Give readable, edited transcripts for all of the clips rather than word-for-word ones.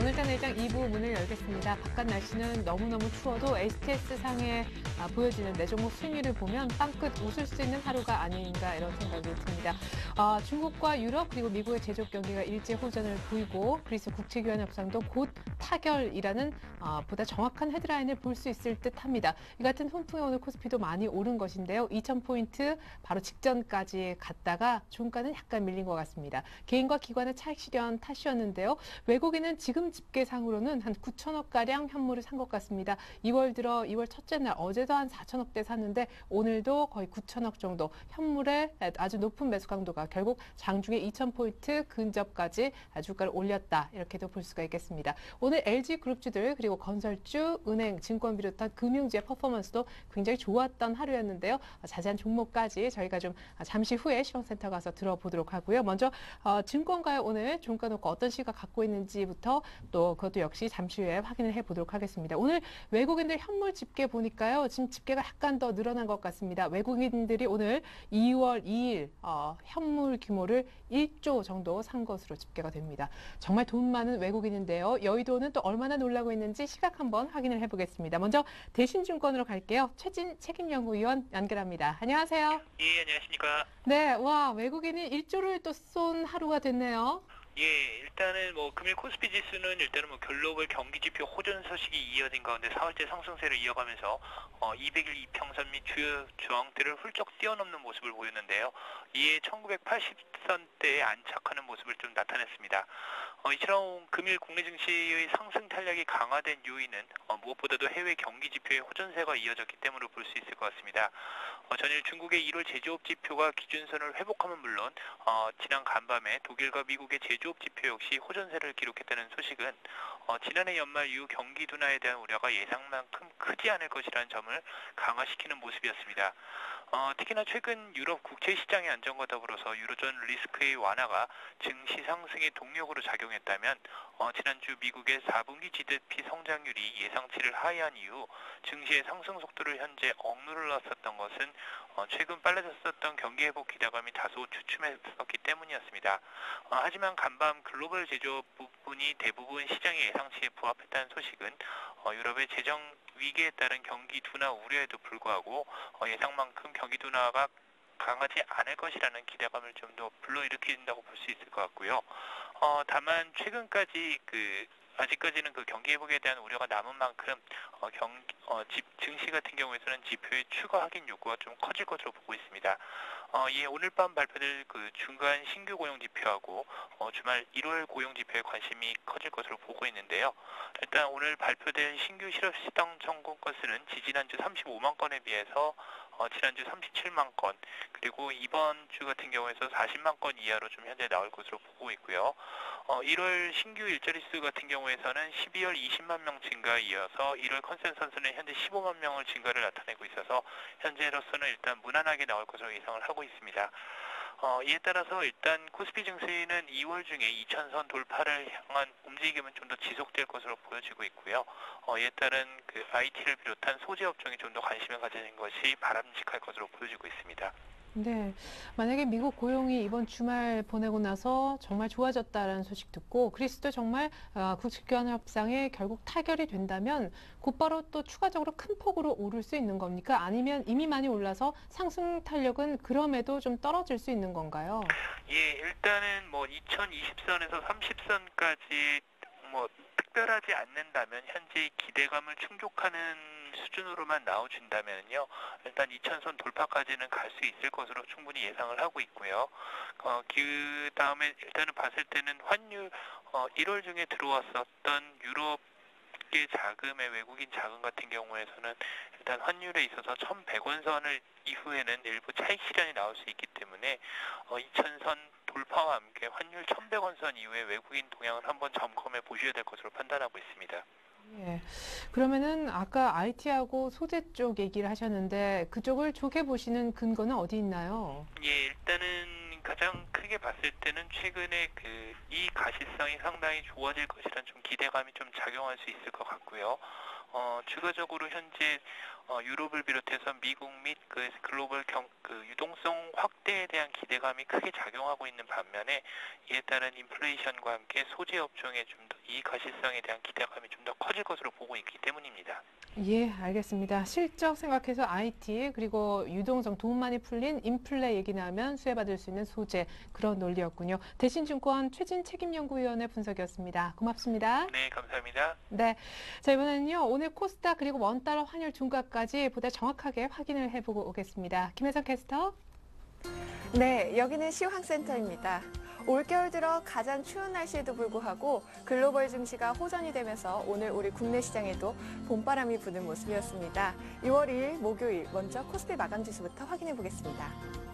오늘자 내장 2부 문을 열겠습니다. 바깥 날씨는 너무너무 추워도 STS상에 보여지는 네 종목 순위를 보면 빵끝 웃을 수 있는 하루가 아닌가 이런 생각이 듭니다. 중국과 유럽 그리고 미국의 제조업 경기가 일제 호전을 보이고 그리스 국제교환 협상도 곧 타결이라는 보다 정확한 헤드라인을 볼 수 있을 듯합니다. 이 같은 훈풍에 오늘 코스피도 많이 오른 것인데요. 2,000포인트 바로 직전까지 갔다가 종가는 약간 밀린 것 같습니다. 개인과 기관의 차익 실현 탓이었는데요. 외국인은 지금 집계상으로는 한 9천억가량 현물을 산 것 같습니다. 2월 첫째 날 어제도 한 4천억대 샀는데 오늘도 거의 9천억 정도 현물의 아주 높은 매수 강도가 결국 장중에 2,000포인트 근접까지 주가를 올렸다. 이렇게도 볼 수가 있겠습니다. 오늘 LG그룹주들 그리고 건설주, 은행, 증권 비롯한 금융주의 퍼포먼스도 굉장히 좋았던 하루였는데요. 자세한 종목까지 저희가 좀 잠시 후에 시황센터 가서 들어보도록 하고요. 먼저 증권가에 오늘 종가 놓고 어떤 시가 갖고 있는지부터 또 그것도 역시 잠시 후에 확인을 해보도록 하겠습니다. 오늘 외국인들 현물 집계 보니까요. 지금 집계가 약간 더 늘어난 것 같습니다. 외국인들이 오늘 2월 2일 현물 규모를 1조 정도 산 것으로 집계가 됩니다. 정말 돈 많은 외국인인데요. 여의도는 또 얼마나 놀라고 있는지 시각 한번 확인을 해보겠습니다. 먼저 대신증권으로 갈게요. 최진 책임연구위원 연결합니다. 안녕하세요. 예, 안녕하십니까. 네, 와 외국인이 1조를 또 쏜 하루가 됐네요. 예, 일단은 금일 코스피 지수는 일단은 글로벌 경기 지표 호전 소식이 이어진 가운데 4월째 상승세를 이어가면서 200일 이평선 및 주요 저항대를 훌쩍 뛰어넘는 모습을 보였는데요. 이에 1980선대에 안착하는 모습을 좀 나타냈습니다. 이처럼 금일 국내 증시의 상승 탄력이 강화된 요인은 무엇보다도 해외 경기 지표의 호전세가 이어졌기 때문으로 볼 수 있을 것 같습니다. 전일 중국의 1월 제조업 지표가 기준선을 회복하면 물론 지난 간밤에 독일과 미국의 제조업 지표 역시 호전세를 기록했다는 소식은 지난해 연말 이후 경기 둔화에 대한 우려가 예상만큼 크지 않을 것이라는 점을 강화시키는 모습이었습니다. 특히나 최근 유럽 국채 시장의 안정과 더불어서 유로존 리스크의 완화가 증시 상승의 동력으로 작용했다면 지난주 미국의 4분기 GDP 성장률이 예상치를 하회한 이후 증시의 상승 속도를 현재 억누르렀었던 것은 최근 빨라졌었던 경기 회복 기대감이 다소 주춤했었기 때문이었습니다. 하지만 간밤 글로벌 제조업 부분이 대부분 시장의 예상치에 부합했다는 소식은 유럽의 재정 위기에 따른 경기 둔화 우려에도 불구하고 예상만큼 경기 둔화가 강하지 않을 것이라는 기대감을 좀 더 불러일으킨다고 볼 수 있을 것 같고요. 다만 최근까지 아직까지는 경기 회복에 대한 우려가 남은 만큼 증시 같은 경우에서는 지표의 추가 확인 요구가 좀 커질 것으로 보고 있습니다. 이에 오늘 밤 발표될 중간 신규 고용 지표하고 주말 1월 고용 지표에 관심이 커질 것으로 보고 있는데요. 일단 오늘 발표될 신규 실업시장 청구 건수는 지지난주 35만 건에 비해서 지난주 37만 건, 그리고 이번 주 같은 경우에서 40만 건 이하로 좀 현재 나올 것으로 보고 있고요. 1월 신규 일자리 수 같은 경우에서는 12월 20만 명 증가에 이어서 1월 컨센서스는 현재 15만 명을 증가를 나타내고 있어서 현재로서는 일단 무난하게 나올 것으로 예상을 하고 있습니다. 이에 따라서 일단 코스피 증시는 2월 중에 2,000선 돌파를 향한 움직임은 좀 더 지속될 것으로 보여지고 있고요. 이에 따른 IT를 비롯한 소재 업종에 좀 더 관심을 가지는 것이 바람직할 것으로 보여지고 있습니다. 네, 만약에 미국 고용이 이번 주말 보내고 나서 정말 좋아졌다는 소식 듣고 그리스도 정말 국제교환 협상에 결국 타결이 된다면 곧바로 또 추가적으로 큰 폭으로 오를 수 있는 겁니까? 아니면 이미 많이 올라서 상승 탄력은 그럼에도 좀 떨어질 수 있는 건가요? 예, 일단은 2020선에서 30선까지 특별하지 않는다면 현재의 기대감을 충족하는 수준으로만 나와준다면요, 일단 2,000선 돌파까지는 갈 수 있을 것으로 충분히 예상을 하고 있고요. 그 다음에 일단은 봤을 때는 환율 1월 중에 들어왔었던 유럽계 자금의 외국인 자금 같은 경우에서는 일단 환율에 있어서 1,100원 선을 이후에는 일부 차익 실현이 나올 수 있기 때문에 2,000선 돌파와 함께 환율 1,100원 선 이후에 외국인 동향을 한번 점검해 보셔야 될 것으로 판단하고 있습니다. 예. 그러면은 아까 IT하고 소재 쪽 얘기를 하셨는데 그쪽을 좋게 보시는 근거는 어디 있나요? 예, 일단은 가장 크게 봤을 때는 최근에 이 가시성이 상당히 좋아질 것이라는 좀 기대감이 좀 작용할 수 있을 것 같고요. 추가적으로 현재 유럽을 비롯해서 미국 및 그 글로벌 유동성 확대에 대한 기대감이 크게 작용하고 있는 반면에 이에 따른 인플레이션과 함께 소재 업종의 좀 더 이익 가시성에 대한 기대감이 좀 더 커질 것으로 보고 있기 때문입니다. 예, 알겠습니다. 실적 생각해서 IT 그리고 유동성 돈 많이 풀린 인플레 얘기 나오면 수혜받을 수 있는 소재 그런 논리였군요. 대신증권 최진 책임연구위원의 분석이었습니다. 고맙습니다. 네, 감사합니다. 네, 자 이번에는요 오늘 코스닥 그리고 원달러 환율 종가까지 보다 정확하게 확인을 해보고 오겠습니다. 김혜성 캐스터. 네, 여기는 시황센터입니다. 올겨울 들어 가장 추운 날씨에도 불구하고 글로벌 증시가 호전이 되면서 오늘 우리 국내 시장에도 봄바람이 부는 모습이었습니다. 6월 2일 목요일 먼저 코스피 마감 지수부터 확인해 보겠습니다.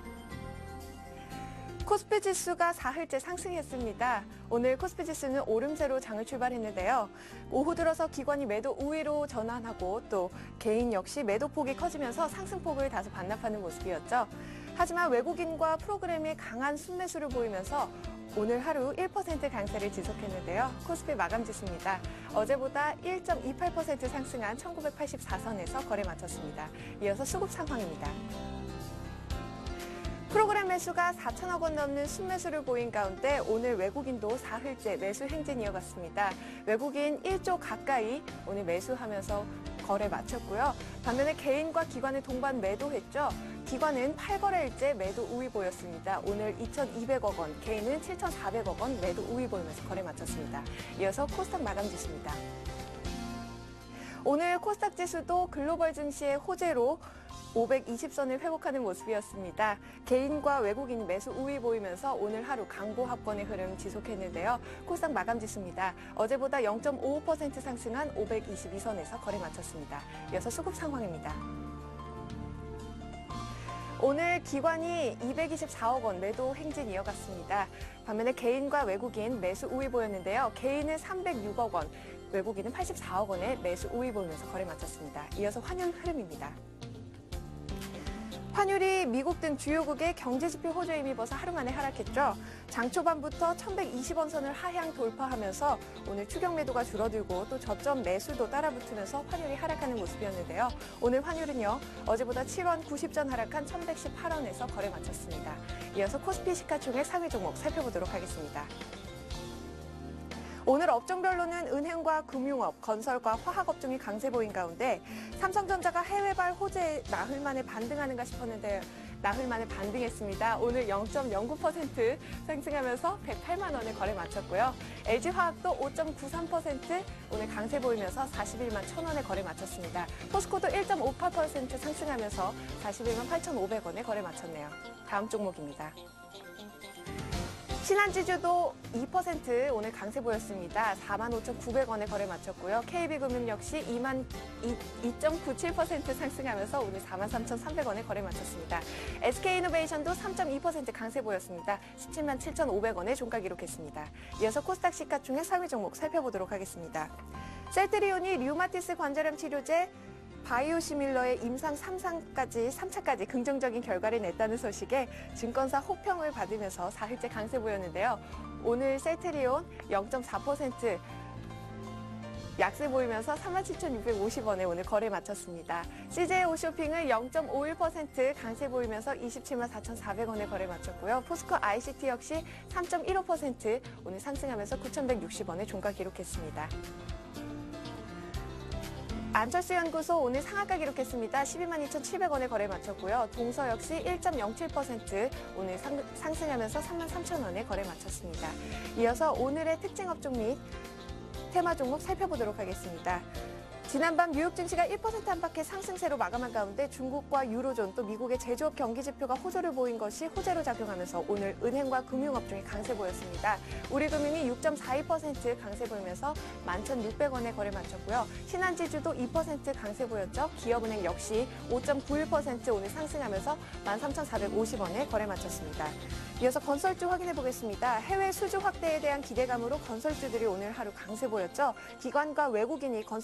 코스피 지수가 4흘째 상승했습니다. 오늘 코스피 지수는 오름세로 장을 출발했는데요. 오후 들어서 기관이 매도 우위로 전환하고 또 개인 역시 매도폭이 커지면서 상승폭을 다소 반납하는 모습이었죠. 하지만 외국인과 프로그램이 강한 순매수를 보이면서 오늘 하루 1% 강세를 지속했는데요. 코스피 마감 지수입니다. 어제보다 1.28% 상승한 1984선에서 거래 마쳤습니다. 이어서 수급 상황입니다. 프로그램 매수가 4천억 원 넘는 순매수를 보인 가운데 오늘 외국인도 4흘째 매수 행진 이어갔습니다. 외국인 1조 가까이 오늘 매수하면서 거래 마쳤고요. 반면에 개인과 기관은 동반 매도했죠. 기관은 8거래일째 매도 우위 보였습니다. 오늘 2,200억 원, 개인은 7,400억 원 매도 우위 보이면서 거래 마쳤습니다. 이어서 코스닥 마감 지수입니다. 오늘 코스닥 지수도 글로벌 증시의 호재로 520선을 회복하는 모습이었습니다. 개인과 외국인 매수 우위 보이면서 오늘 하루 강보 합권의 흐름 지속했는데요. 코스닥 마감 지수입니다. 어제보다 0.55% 상승한 522선에서 거래 마쳤습니다. 이어서 수급 상황입니다. 오늘 기관이 224억 원 매도 행진 이어갔습니다. 반면에 개인과 외국인 매수 우위 보였는데요. 개인은 306억 원, 외국인은 84억 원의 매수 우위 보이면서 거래 마쳤습니다. 이어서 환율 흐름입니다. 환율이 미국 등 주요국의 경제지표 호조에 힘입어서 하루 만에 하락했죠. 장 초반부터 1120원 선을 하향 돌파하면서 오늘 추격 매도가 줄어들고 또 저점 매수도 따라붙으면서 환율이 하락하는 모습이었는데요. 오늘 환율은요. 어제보다 7원 90전 하락한 1118원에서 거래 마쳤습니다. 이어서 코스피 시가총액 상위 종목 살펴보도록 하겠습니다. 오늘 업종별로는 은행과 금융업, 건설과 화학업종이 강세 보인 가운데 삼성전자가 해외발 호재에 나흘 만에 반등하는가 싶었는데 나흘 만에 반등했습니다. 오늘 0.09% 상승하면서 108만 원에 거래 마쳤고요. LG화학도 5.93% 오늘 강세 보이면서 41만 1,000원에 거래 마쳤습니다. 포스코도 1.58% 상승하면서 41만 8,500원에 거래 마쳤네요. 다음 종목입니다. 신한지주도 2% 오늘 강세 보였습니다. 45,900원에 거래 마쳤고요. KB금융 역시 2.97% 상승하면서 오늘 43,300원에 거래 마쳤습니다. SK이노베이션도 3.2% 강세 보였습니다. 17만 7,500원에 종가 기록했습니다. 이어서 코스닥 시가총액 상위 종목 살펴보도록 하겠습니다. 셀트리온이 류마티스 관절염 치료제 바이오시밀러의 임상 3차까지 긍정적인 결과를 냈다는 소식에 증권사 호평을 받으면서 4흘째 강세 보였는데요. 오늘 셀트리온 0.4% 약세 보이면서 37,650원에 오늘 거래 마쳤습니다. CJ 홈쇼핑은 0.51% 강세 보이면서 27만 4,400원에 거래 마쳤고요. 포스코 ICT 역시 3.15% 오늘 상승하면서 9,160원에 종가 기록했습니다. 안철수 연구소 오늘 상한가 기록했습니다. 12만 2,700원에 거래 마쳤고요. 동서 역시 1.07% 오늘 상승하면서 3만 3,000원에 거래 마쳤습니다. 이어서 오늘의 특징 업종 및 테마 종목 살펴보도록 하겠습니다. 지난밤 뉴욕 증시가 1% 안팎의 상승세로 마감한 가운데 중국과 유로존 또 미국의 제조업 경기 지표가 호조를 보인 것이 호재로 작용하면서 오늘 은행과 금융업종이 강세 보였습니다. 우리금융이 6.42% 강세 보이면서 11,600원에 거래 마쳤고요. 신한지주도 2% 강세 보였죠. 기업은행 역시 5.91% 오늘 상승하면서 13,450원에 거래 마쳤습니다. 이어서 건설주 확인해 보겠습니다. 해외 수주 확대에 대한 기대감으로 건설주들이 오늘 하루 강세 보였죠. 기관과 외국인이 건설주들을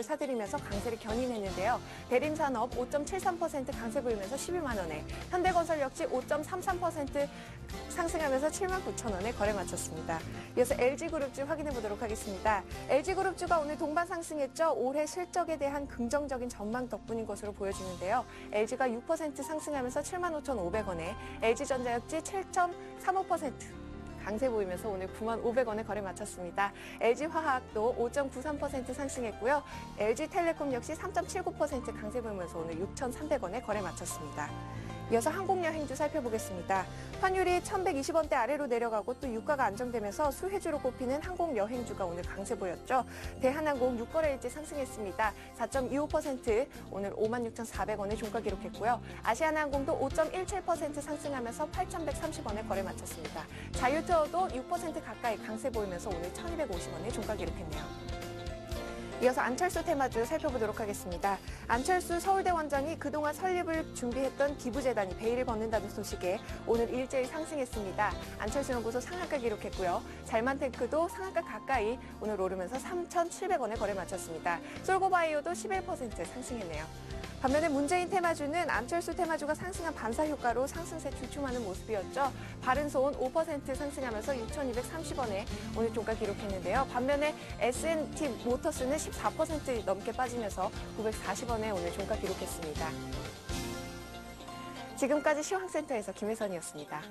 사들이면서 강세를 견인했는데요. 대림산업 5.73% 강세 보이면서 12만 원에, 현대건설 역시 5.33% 상승하면서 7만 9천 원에 거래 마쳤습니다. 이어서 LG그룹주 확인해 보도록 하겠습니다. LG그룹주가 오늘 동반 상승했죠. 올해 실적에 대한 긍정적인 전망 덕분인 것으로 보여지는데요. LG가 6% 상승하면서 7만 5,500원에, LG전자 역시 7.35% 강세 보이면서 오늘 9만 500원에 거래 마쳤습니다. LG화학도 5.93% 상승했고요. LG텔레콤 역시 3.79% 강세 보이면서 오늘 6,300원에 거래 마쳤습니다. 이어서 항공여행주 살펴보겠습니다. 환율이 1,120원대 아래로 내려가고 또 유가가 안정되면서 수혜주로 꼽히는 항공여행주가 오늘 강세 보였죠. 대한항공 6거래일째 상승했습니다. 4.25% 오늘 56,400원에 종가 기록했고요. 아시아나항공도 5.17% 상승하면서 8,130원에 거래 마쳤습니다. 자유투어도 6% 가까이 강세 보이면서 오늘 1,250원에 종가 기록했네요. 이어서 안철수 테마주 살펴보도록 하겠습니다. 안철수 서울대 원장이 그동안 설립을 준비했던 기부재단이 베일을 벗는다는 소식에 오늘 일제히 상승했습니다. 안철수 연구소 상한가 기록했고요. 잘만테크도 상한가 가까이 오늘 오르면서 3,700원에 거래 마쳤습니다. 솔고바이오도 11% 상승했네요. 반면에 문재인 테마주는 안철수 테마주가 상승한 반사 효과로 상승세 주춤하는 모습이었죠. 바른손 5% 상승하면서 6,230원에 오늘 종가 기록했는데요. 반면에 S&T 모터스는 14% 넘게 빠지면서 940원에 오늘 종가 기록했습니다. 지금까지 시황센터에서 김혜선이었습니다.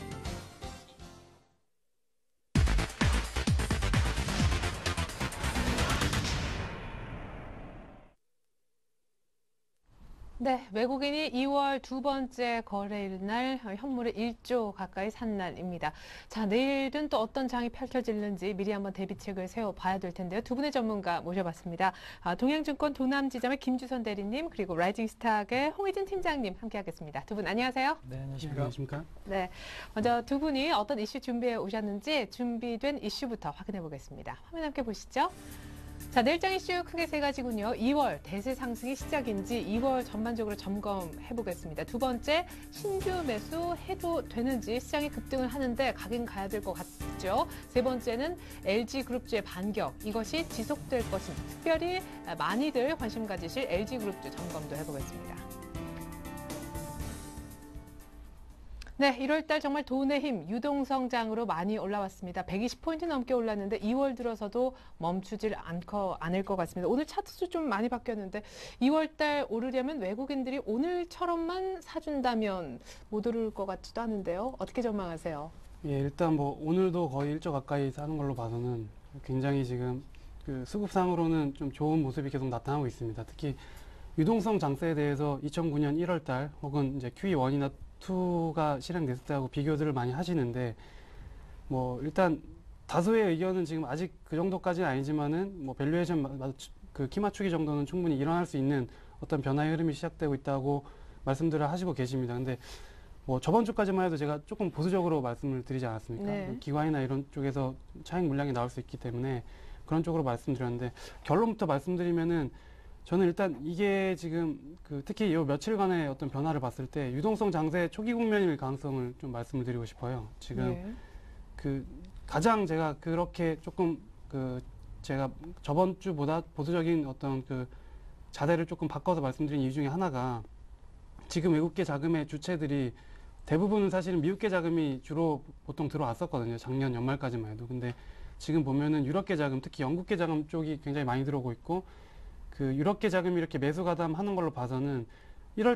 네, 외국인이 2월 두 번째 거래일 날 현물을 1조 가까이 산 날입니다. 자, 내일은 또 어떤 장이 펼쳐질는지 미리 한번 대비책을 세워봐야 될 텐데요. 두 분의 전문가 모셔봤습니다. 동양증권 도남지점의 김주선 대리님, 그리고 라이징스탁의 홍희진 팀장님 함께하겠습니다. 두 분 안녕하세요. 네, 안녕하십니까. 네, 먼저 두 분이 어떤 이슈 준비해 오셨는지 준비된 이슈부터 확인해 보겠습니다. 화면 함께 보시죠. 자, 내일장 이슈 크게 세 가지군요. 2월 대세 상승이 시작인지 2월 전반적으로 점검해 보겠습니다. 두 번째, 신규 매수 해도 되는지 시장이 급등을 하는데 가긴 가야 될 것 같죠. 세 번째는 LG그룹주의 반격, 이것이 지속될 것인지 특별히 많이들 관심 가지실 LG그룹주 점검도 해보겠습니다. 네, 1월 달 정말 돈의 힘, 유동성장으로 많이 올라왔습니다. 120포인트 넘게 올랐는데 2월 들어서도 멈추질 않을 것 같습니다. 오늘 차트도 좀 많이 바뀌었는데 2월 달 오르려면 외국인들이 오늘처럼만 사준다면 못 오를 것 같지도 않은데요. 어떻게 전망하세요? 예, 일단 뭐 오늘도 거의 1조 가까이 사는 걸로 봐서는 굉장히 지금 그 수급상으로는 좀 좋은 모습이 계속 나타나고 있습니다. 특히 유동성 장세에 대해서 2009년 1월 달 혹은 이제 QE1이나 2가 실행됐을 때하고 비교들을 많이 하시는데, 뭐 일단 다수의 의견은 지금 아직 그 정도까지는 아니지만은 뭐 밸류에이션 그 키 맞추기 정도는 충분히 일어날 수 있는 어떤 변화의 흐름이 시작되고 있다고 말씀들을 하시고 계십니다. 근데 뭐 저번 주까지만 해도 제가 조금 보수적으로 말씀을 드리지 않았습니까? 네. 기관이나 이런 쪽에서 차익 물량이 나올 수 있기 때문에 그런 쪽으로 말씀드렸는데, 결론부터 말씀드리면은 저는 일단 이게 지금 그 특히 이 며칠간의 어떤 변화를 봤을 때 유동성 장세 초기 국면일 가능성을 좀 말씀을 드리고 싶어요. 지금 네. 그 가장 제가 그렇게 조금 그 제가 저번 주보다 보수적인 어떤 그 자세를 조금 바꿔서 말씀드린 이유 중에 하나가, 지금 외국계 자금의 주체들이 대부분은 사실은 미국계 자금이 주로 보통 들어왔었거든요. 작년 연말까지만 해도. 근데 지금 보면은 유럽계 자금, 특히 영국계 자금 쪽이 굉장히 많이 들어오고 있고, 그 유럽계 자금이 이렇게 매수 가담하는 걸로 봐서는 1월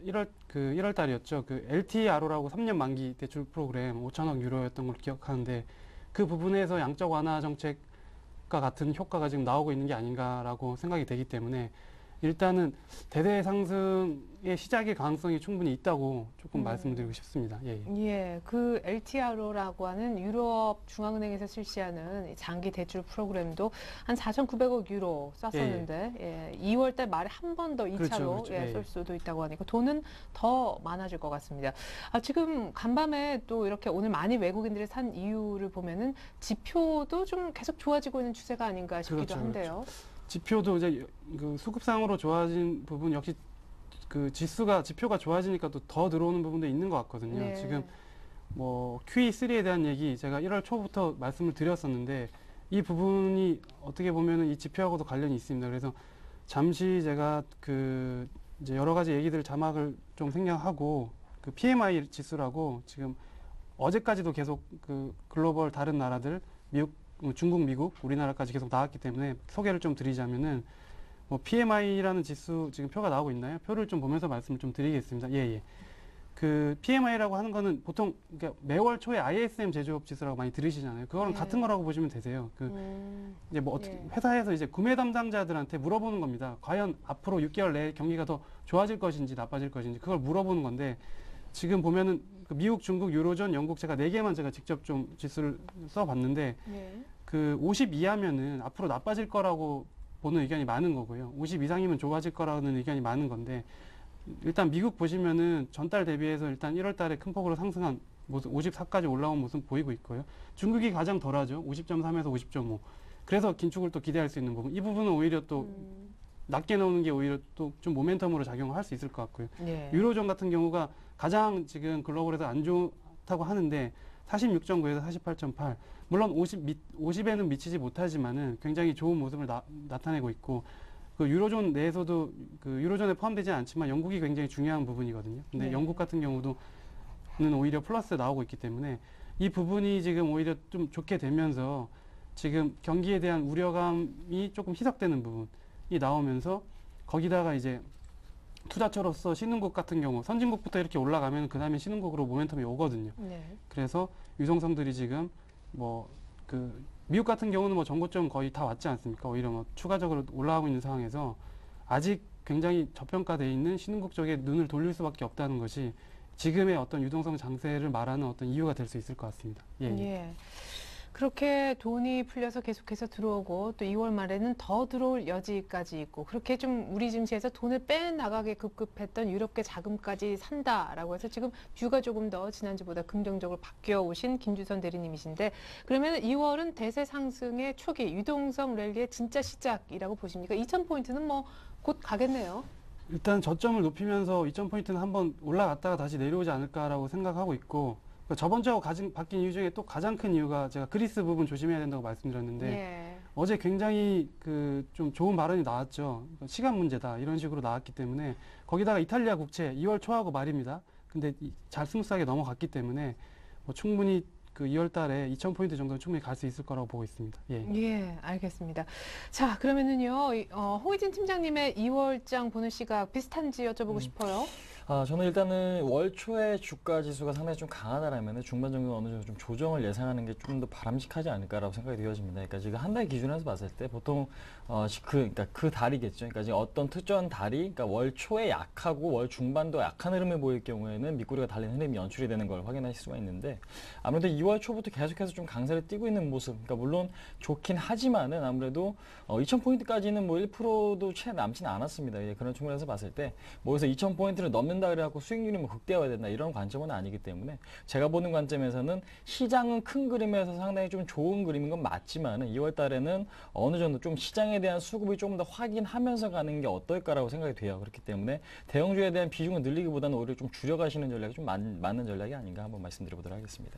달이었죠. 그 LTRO라고 3년 만기 대출 프로그램 5천억 유로였던 걸 기억하는데, 그 부분에서 양적 완화 정책과 같은 효과가 지금 나오고 있는 게 아닌가라고 생각이 되기 때문에, 일단은 대대 상승의 시작의 가능성이 충분히 있다고 조금 말씀드리고 싶습니다. 예. 예, 그 LTRO라고 하는 유럽 중앙은행에서 실시하는 장기 대출 프로그램도 한 4,900억 유로 썼었는데, 예, 2월 달 말에 한 번 더 2차로 그렇죠. 예, 예. 쏠 수도 있다고 하니까 돈은 더 많아질 것 같습니다. 지금 간밤에 또 이렇게 오늘 많이 외국인들이 산 이유를 보면은 지표도 좀 계속 좋아지고 있는 추세가 아닌가 싶기도 그렇죠, 한데요. 지표도 이제 그 수급상으로 좋아진 부분 역시 그 지표가 좋아지니까 또 더 들어오는 부분도 있는 것 같거든요. 네. 지금 뭐 QE3에 대한 얘기 제가 1월 초부터 말씀을 드렸었는데, 이 부분이 어떻게 보면은 이 지표하고도 관련이 있습니다. 그래서 잠시 제가 그 이제 여러 가지 얘기들 자막을 좀 생략하고 그 PMI 지수라고 지금 어제까지도 계속 그 글로벌 다른 나라들 미국, 중국, 미국, 우리나라까지 계속 나왔기 때문에 소개를 좀 드리자면은 뭐 PMI라는 지수 지금 표가 나오고 있나요? 표를 좀 보면서 말씀을 좀 드리겠습니다. 예, 예. 그 PMI라고 하는 거는 보통 그러니까 매월 초에 ISM 제조업 지수라고 많이 들으시잖아요. 그거랑 네. 같은 거라고 보시면 되세요. 그 이제 뭐 어떻게 예. 회사에서 이제 구매 담당자들한테 물어보는 겁니다. 과연 앞으로 6개월 내에 경기가 더 좋아질 것인지 나빠질 것인지 그걸 물어보는 건데 지금 보면은 그 미국, 중국, 유로존, 영국 제가 4개만 제가 직접 좀 지수를 써봤는데 예. 그 50 이하면은 앞으로 나빠질 거라고 보는 의견이 많은 거고요. 50 이상이면 좋아질 거라는 의견이 많은 건데 일단 미국 보시면은 전달 대비해서 일단 1월 달에 큰 폭으로 상승한 모습 54까지 올라온 모습 보이고 있고요. 중국이 가장 덜하죠. 50.3에서 50.5. 그래서 긴축을 또 기대할 수 있는 부분. 이 부분은 오히려 또 낮게 나오는 게 오히려 또 좀 모멘텀으로 작용을 할 수 있을 것 같고요. 예. 유로존 같은 경우가 가장 지금 글로벌에서 안 좋다고 하는데 46.9에서 48.8. 물론 50에는 미치지 못하지만은 굉장히 좋은 모습을 나타내고 있고 그 유로존 내에서도 그 유로존에 포함되지 않지만 영국이 굉장히 중요한 부분이거든요. 근데 네. 영국 같은 경우도 는 오히려 플러스 나오고 있기 때문에 이 부분이 지금 오히려 좀 좋게 되면서 지금 경기에 대한 우려감이 조금 희석되는 부분이 나오면서 거기다가 이제 투자처로서 신흥국 같은 경우 선진국부터 이렇게 올라가면 그 다음에 신흥국으로 모멘텀이 오거든요. 네. 그래서 유동성들이 지금 뭐 그 미국 같은 경우는 뭐 전고점 거의 다 왔지 않습니까? 오히려 뭐 추가적으로 올라가고 있는 상황에서 아직 굉장히 저평가되어 있는 신흥국 쪽에 눈을 돌릴 수밖에 없다는 것이 지금의 어떤 유동성 장세를 말하는 어떤 이유가 될 수 있을 것 같습니다. 예. 예. 그렇게 돈이 풀려서 계속해서 들어오고 또 2월 말에는 더 들어올 여지까지 있고 그렇게 좀 우리 증시에서 돈을 빼나가게 급급했던 유럽계 자금까지 산다라고 해서 지금 뷰가 조금 더 지난주보다 긍정적으로 바뀌어 오신 김주선 대리님이신데 그러면 2월은 대세 상승의 초기 유동성 랠리의 진짜 시작이라고 보십니까? 2,000포인트는 뭐 곧 가겠네요. 일단 저점을 높이면서 2,000포인트는 한번 올라갔다가 다시 내려오지 않을까라고 생각하고 있고 저번 주하고 바뀐 이유 중에 또 가장 큰 이유가 제가 그리스 부분 조심해야 된다고 말씀드렸는데 예. 어제 굉장히 그 좀 좋은 발언이 나왔죠. 시간 문제다 이런 식으로 나왔기 때문에 거기다가 이탈리아 국채 2월 초하고 말입니다. 근데 잘 스무스하게 넘어갔기 때문에 뭐 충분히 그 2월 달에 2,000포인트 정도는 충분히 갈 수 있을 거라고 보고 있습니다. 예. 예, 알겠습니다. 자, 그러면은요, 홍의진 팀장님의 2월장 보는 시각 비슷한지 여쭤보고 싶어요. 저는 일단은 월 초에 주가 지수가 상당히 좀 강하다라면 중반 정도 어느 정도 좀 조정을 예상하는 게 좀 더 바람직하지 않을까라고 생각이 되어집니다. 그러니까 지금 한 달 기준에서 봤을 때 보통 그러니까 그 달이겠죠. 그러니까 지금 어떤 특정 달이 그러니까 월 초에 약하고 월 중반도 약한 흐름을 보일 경우에는 밑꼬리가 달린 흐름이 연출이 되는 걸 확인하실 수가 있는데 아무래도 2월 초부터 계속해서 좀 강세를 띠고 있는 모습. 그러니까 물론 좋긴 하지만은 아무래도 2,000포인트까지는 뭐 1%도 채 남지는 않았습니다. 예, 그런 측면에서 봤을 때 뭐 그래서 2,000포인트를 넘는다 그래갖고 수익률이 뭐 극대화해야 된다 이런 관점은 아니기 때문에 제가 보는 관점에서는 시장은 큰 그림에서 상당히 좀 좋은 그림인 건 맞지만은 2월 달에는 어느 정도 좀 시장에 대한 수급이 조금 더 확인하면서 가는 게 어떨까라고 생각이 돼요. 그렇기 때문에 대형주에 대한 비중을 늘리기보다는 오히려 좀 줄여가시는 전략이 좀 맞는 전략이 아닌가 한번 말씀드려보도록 하겠습니다.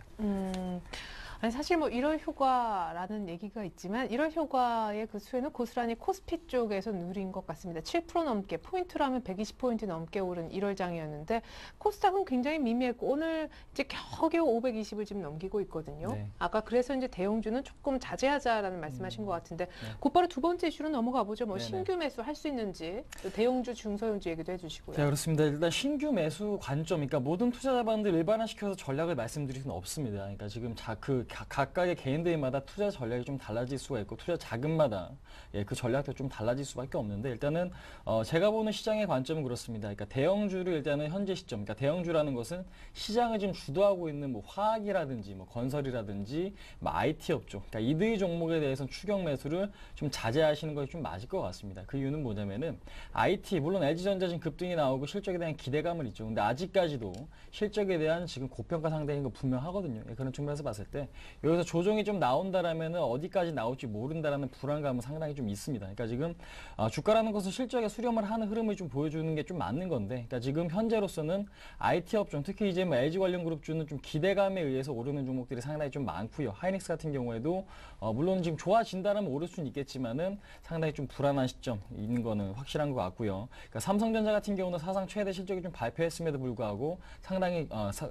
아니 사실 뭐 1월 효과라는 얘기가 있지만 1월 효과의 그 수혜는 고스란히 코스피 쪽에서 누린 것 같습니다. 7% 넘게 포인트라면 120포인트 넘게 오른 1월장이었는데 코스닥은 굉장히 미미했고 오늘 이제 겨우겨우 520을 지금 넘기고 있거든요. 네. 아까 그래서 이제 대형주는 조금 자제하자라는 말씀하신 것 같은데 네. 곧바로 두 번째 이슈로 넘어가 보죠. 뭐 네네. 신규 매수 할 수 있는지 또 대형주, 중소형주 얘기도 해주시고요. 네, 그렇습니다. 일단 신규 매수 관점, 그러니까 모든 투자자분들 일반화시켜서 전략을 말씀드릴 수는 없습니다. 그러니까 지금 각각의 개인들마다 투자 전략이 좀 달라질 수가 있고 투자 자금마다 그 전략도 좀 달라질 수밖에 없는데 일단은 제가 보는 시장의 관점은 그렇습니다. 그러니까 대형주를 일단은 현재 시점, 그러니까 대형주라는 것은 시장을 지금 주도하고 있는 뭐 화학이라든지 뭐 건설이라든지 뭐 IT 업종, 그러니까 이들 종목에 대해서는 추격 매수를 좀 자제하시는 것이 좀 맞을 것 같습니다. 그 이유는 뭐냐면은 IT 물론 LG전자 지금 급등이 나오고 실적에 대한 기대감은 있죠. 근데 아직까지도 실적에 대한 지금 고평가 상태인 거 분명하거든요. 그런 측면에서 봤을 때 여기서 조정이 좀 나온다라면은 어디까지 나올지 모른다라는 불안감은 상당히 좀 있습니다. 그러니까 지금 주가라는 것은 실적에 수렴을 하는 흐름을 좀 보여주는 게 좀 맞는 건데, 그러니까 지금 현재로서는 IT 업종, 특히 이제 뭐 LG 관련 그룹주는 좀 기대감에 의해서 오르는 종목들이 상당히 좀 많고요. 하이닉스 같은 경우에도 물론 지금 좋아진다라면 오를 수는 있겠지만은 상당히 좀 불안한 시점 있는 거는 확실한 것 같고요. 그러니까 삼성전자 같은 경우는 사상 최대 실적이 좀 발표했음에도 불구하고 상당히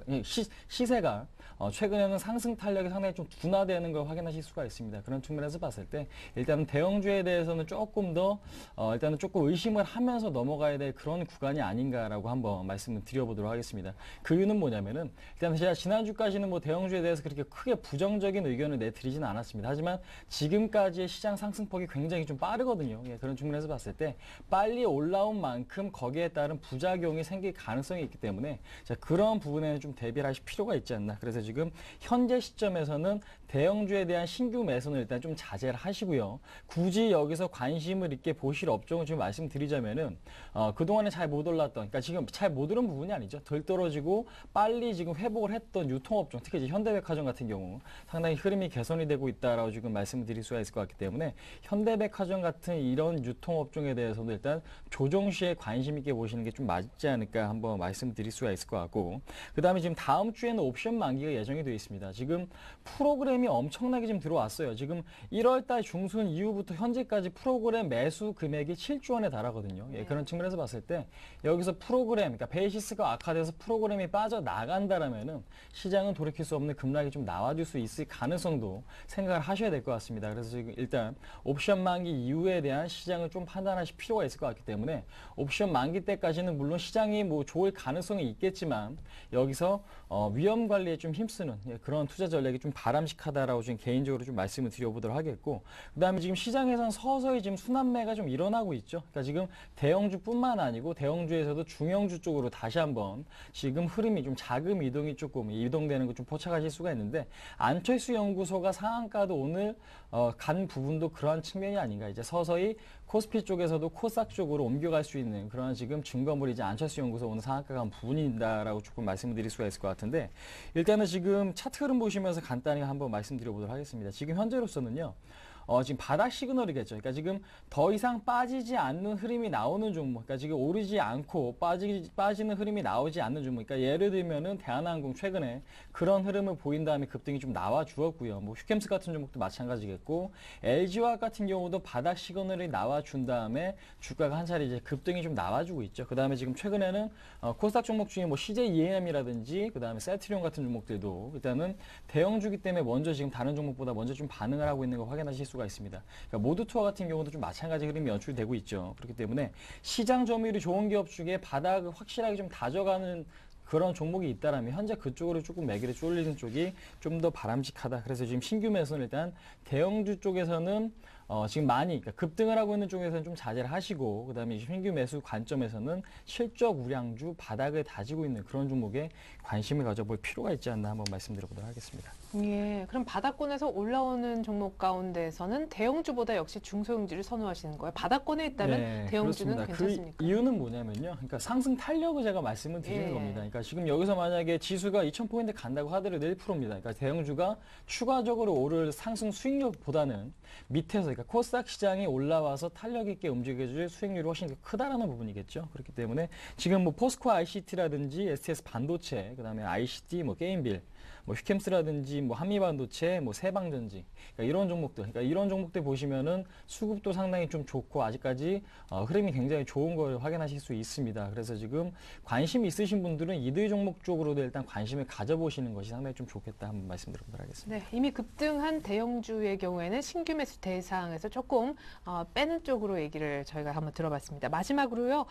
시세가 최근에는 상승 탄력이 상당히 좀 둔화되는 걸 확인하실 수가 있습니다. 그런 측면에서 봤을 때 일단은 대형주에 대해서는 조금 더 일단은 조금 의심을 하면서 넘어가야 될 그런 구간이 아닌가라고 한번 말씀을 드려보도록 하겠습니다. 그 이유는 뭐냐면은 일단 제가 지난주까지는 뭐 대형주에 대해서 그렇게 크게 부정적인 의견을 내드리지는 않았습니다. 하지만 지금까지의 시장 상승폭이 굉장히 좀 빠르거든요. 예, 그런 측면에서 봤을 때 빨리 올라온 만큼 거기에 따른 부작용이 생길 가능성이 있기 때문에 자, 그런 부분에는 좀 대비를 하실 필요가 있지 않나. 그래서 지금 현재 시점에서는 대형주에 대한 신규 매수는 일단 좀 자제를 하시고요. 굳이 여기서 관심을 있게 보실 업종을 지금 말씀드리자면은 그동안에 잘 못 올랐던, 그러니까 지금 잘 못 오른 부분이 아니죠. 덜 떨어지고 빨리 지금 회복을 했던 유통업종, 특히 이제 현대백화점 같은 경우 상당히 흐름이 개선이 되고 있다라고 지금 말씀을 드릴 수가 있을 것 같기 때문에 현대백화점 같은 이런 유통업종에 대해서도 일단 조정 시에 관심 있게 보시는 게 좀 맞지 않을까 한번 말씀드릴 수가 있을 것 같고, 그 다음에 지금 다음 주에는 옵션 만기가 예정이 되어 있습니다. 지금 프로그램이 엄청나게 지금 들어왔어요. 지금 1월달 중순 이후부터 현재까지 프로그램 매수 금액이 7조 원에 달하거든요. 예, 그런 측면에서 봤을 때 여기서 프로그램, 그러니까 베이시스가 악화돼서 프로그램이 빠져나간다라면은 시장은 돌이킬 수 없는 급락이 좀 나와줄 수 있을 가능성도 생각을 하셔야 될 것 같습니다. 그래서 지금 일단 옵션 만기 이후에 대한 시장을 좀 판단하실 필요가 있을 것 같기 때문에 옵션 만기 때까지는 물론 시장이 뭐 좋을 가능성이 있겠지만 여기서 위험 관리에 좀 힘쓰는 그런 투자 전략이 좀 바람직하다라고 지금 개인적으로 좀 말씀을 드려보도록 하겠고, 그다음에 지금 시장에서는 서서히 지금 순환매가 좀 일어나고 있죠. 그러니까 지금 대형주뿐만 아니고 대형주에서도 중형주 쪽으로 다시 한번 지금 흐름이 좀 자금 이동이 조금 이동되는 거 좀 포착하실 수가 있는데, 안철수 연구소가 상한가도 오늘 간 부분도 그러한 측면이 아닌가. 이제 서서히 코스피 쪽에서도 코스닥 쪽으로 옮겨갈 수 있는 그런 지금 증거물이 이제 안철수 연구소 오늘 상한가가 한 부분이다라고 조금 말씀을 드릴 수가 있을 것 같은데, 일단은 지금 차트 흐름 보시면서 간단히 한번 말씀드려보도록 하겠습니다. 지금 현재로서는요. 지금 바닥 시그널이겠죠. 그러니까 지금 더 이상 빠지지 않는 흐름이 나오는 종목, 그러니까 지금 오르지 않고 빠지는 흐름이 나오지 않는 종목. 그러니까 예를 들면은 대한항공 최근에 그런 흐름을 보인 다음에 급등이 좀 나와 주었고요. 뭐 휴캠스 같은 종목도 마찬가지겠고, LG화학 같은 경우도 바닥 시그널이 나와 준 다음에 주가가 한 차례 이제 급등이 좀 나와주고 있죠. 그 다음에 지금 최근에는 코스닥 종목 중에 뭐 CJ ENM이라든지 그 다음에 세트리온 같은 종목들도 일단은 대형주기 때문에 먼저 지금 다른 종목보다 먼저 좀 반응을 하고 있는 거 확인하실 수가 있습니다. 그러니까 모두투어 같은 경우도 좀 마찬가지 흐름이 연출되고 있죠. 그렇기 때문에 시장 점유율이 좋은 기업 중에 바닥을 확실하게 좀 다져가는 그런 종목이 있다라면 현재 그쪽으로 조금 매기를 쏠리는 쪽이 좀 더 바람직하다. 그래서 지금 신규 매수는 일단 대형주 쪽에서는 지금 많이 그러니까 급등을 하고 있는 쪽에서는 좀 자제를 하시고, 그다음에 신규 매수 관점에서는 실적 우량주 바닥을 다지고 있는 그런 종목에 관심을 가져볼 필요가 있지 않나 한번 말씀드려보도록 하겠습니다. 예, 그럼 바닥권에서 올라오는 종목 가운데서는 대형주보다 역시 중소형주를 선호하시는 거예요? 바닥권에 있다면 네, 대형주는 그렇습니다. 괜찮습니까? 그 이유는 뭐냐면요. 그러니까 상승 탄력을 제가 말씀을 드리는 예. 겁니다. 그러니까 지금 여기서 만약에 지수가 2,000포인트 간다고 하더라도 1%입니다. 그러니까 대형주가 추가적으로 오를 상승 수익률보다는 밑에서, 그러니까 코스닥 시장이 올라와서 탄력 있게 움직여줄 수익률이 훨씬 더 크다라는 부분이겠죠. 그렇기 때문에 지금 뭐 포스코 ICT라든지 STS 반도체, 그다음에 ICT, 뭐 게임빌, 뭐 휴캠스라든지 뭐 한미반도체, 뭐 세방전지, 그러니까 이런 종목들, 그러니까 이런 종목들 보시면은 수급도 상당히 좀 좋고 아직까지 흐름이 굉장히 좋은 걸 확인하실 수 있습니다. 그래서 지금 관심 있으신 분들은 이들 종목 쪽으로도 일단 관심을 가져보시는 것이 상당히 좀 좋겠다 한번 말씀드리도록 하겠습니다. 네, 이미 급등한 대형주의 경우에는 신규 매수 대상에서 조금 빼는 쪽으로 얘기를 저희가 한번 들어봤습니다. 마지막으로요,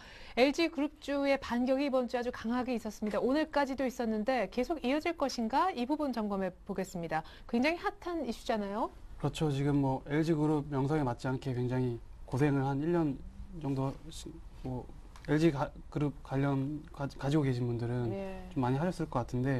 LG그룹주의 반격이 이번 주 아주 강하게 있었습니다. 오늘까지도 있었는데 계속 이어질 것인가? 이 부분 점검해 보겠습니다. 굉장히 핫한 이슈잖아요. 그렇죠. 지금 뭐 LG그룹 명성에 맞지 않게 굉장히 고생을 한 1년 정도 뭐 LG그룹 관련 가지고 계신 분들은 예. 좀 많이 하셨을 것 같은데,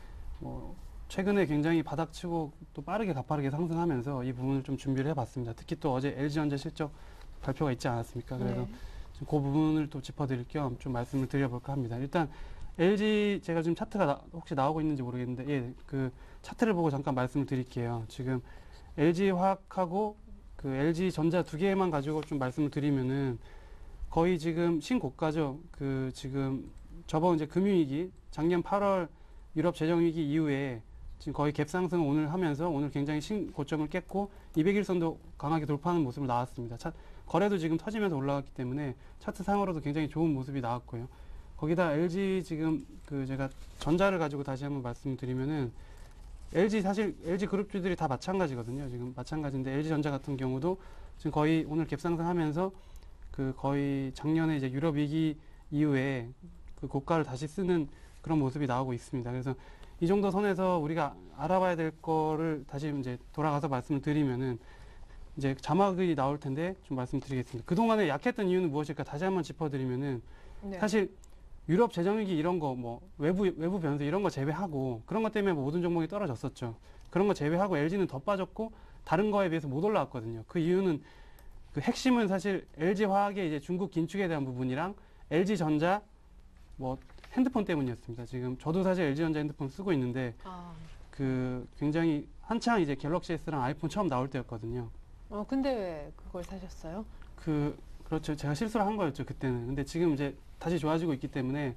뭐 최근에 굉장히 바닥치고 또 빠르게 가파르게 상승하면서 이 부분을 좀 준비를 해봤습니다. 특히 또 어제 LG전자 실적 발표가 있지 않았습니까? 그래서 네. 그 부분을 또 짚어드릴 겸 좀 말씀을 드려볼까 합니다. 일단 LG 제가 지금 차트가 혹시 나오고 있는지 모르겠는데 예, 그 차트를 보고 잠깐 말씀을 드릴게요. 지금 LG 화학하고 그 LG 전자 두 개만 가지고 좀 말씀을 드리면은 거의 지금 신고가죠. 그 지금 저번 이제 금융위기 작년 8월 유럽 재정위기 이후에 지금 거의 갭 상승을 오늘 하면서 오늘 굉장히 신고점을 깼고 200일선도 강하게 돌파하는 모습을 나왔습니다. 거래도 지금 터지면서 올라갔기 때문에 차트 상으로도 굉장히 좋은 모습이 나왔고요. 거기다 LG 지금 그 제가 전자를 가지고 다시 한번 말씀드리면은 LG 사실 LG 그룹주들이 다 마찬가지거든요. 지금 마찬가지인데 LG 전자 같은 경우도 지금 거의 오늘 갭 상승하면서 그 거의 작년에 이제 유럽 위기 이후에 그 고가를 다시 쓰는 그런 모습이 나오고 있습니다. 그래서 이 정도 선에서 우리가 알아봐야 될 거를 다시 이제 돌아가서 말씀을 드리면은 이제 자막이 나올 텐데 좀 말씀드리겠습니다. 그동안에 약했던 이유는 무엇일까 다시 한번 짚어드리면은 네. 사실 유럽 재정위기 이런 거 뭐 외부 변수 이런 거 제외하고 그런 것 때문에 뭐 모든 종목이 떨어졌었죠. 그런 거 제외하고 LG는 더 빠졌고 다른 거에 비해서 못 올라왔거든요. 그 이유는 그 핵심은 사실 LG 화학의 이제 중국 긴축에 대한 부분이랑 LG 전자 뭐 핸드폰 때문이었습니다. 지금 저도 사실 LG 전자 핸드폰 쓰고 있는데 아. 그 굉장히 한창 이제 갤럭시 S랑 아이폰 처음 나올 때였거든요. 근데 왜 그걸 사셨어요? 그렇죠. 제가 실수를 한 거였죠, 그때는. 근데 지금 이제 다시 좋아지고 있기 때문에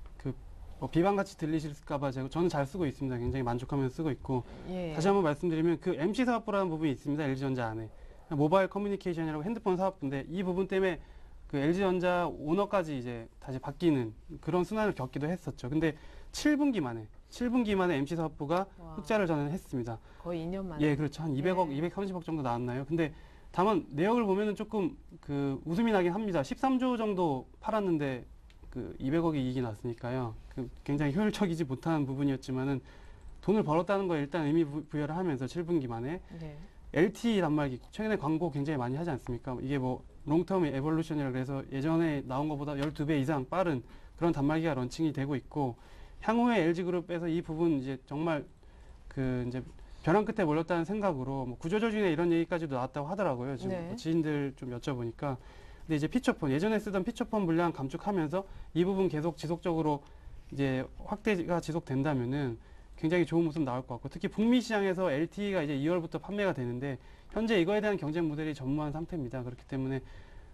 뭐 비방같이 들리실까봐 저는 잘 쓰고 있습니다. 굉장히 만족하면서 쓰고 있고. 예. 다시 한번 말씀드리면 그 MC 사업부라는 부분이 있습니다. LG전자 안에. 모바일 커뮤니케이션이라고 핸드폰 사업부인데 이 부분 때문에 그 LG전자 오너까지 이제 다시 바뀌는 그런 순환을 겪기도 했었죠. 근데 7분기 만에 MC 사업부가 와. 흑자를 저는 했습니다. 거의 2년 만에. 예, 그렇죠. 한 200억, 예. 230억 정도 나왔나요? 근데 다만 내역을 보면은 조금 그 웃음이 나긴 합니다. 13조 정도 팔았는데 그 200억의 이익이 났으니까요. 그 굉장히 효율적이지 못한 부분이었지만은 돈을 벌었다는 거 일단 의미 부여를 하면서 7분기 만에 네. LTE 단말기 최근에 광고 굉장히 많이 하지 않습니까? 이게 뭐 롱텀 에볼루션이라 그래서 예전에 나온 것보다 12배 이상 빠른 그런 단말기가 런칭이 되고 있고 향후에 LG그룹에서 이 부분 이제 정말 그 이제 벼랑 끝에 몰렸다는 생각으로 뭐 구조조정이나 이런 얘기까지도 나왔다고 하더라고요. 지금 네. 뭐 지인들 좀 여쭤보니까. 근데 이제 피처폰 예전에 쓰던 피처폰 물량 감축하면서 이 부분 계속 지속적으로 이제 확대가 지속된다면은 굉장히 좋은 모습 나올 것 같고 특히 북미 시장에서 LTE가 이제 2월부터 판매가 되는데 현재 이거에 대한 경쟁 모델이 전무한 상태입니다. 그렇기 때문에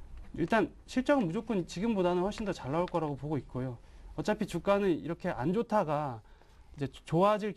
일단 실적은 무조건 지금보다는 훨씬 더 잘 나올 거라고 보고 있고요. 어차피 주가는 이렇게 안 좋다가 이제 좋아질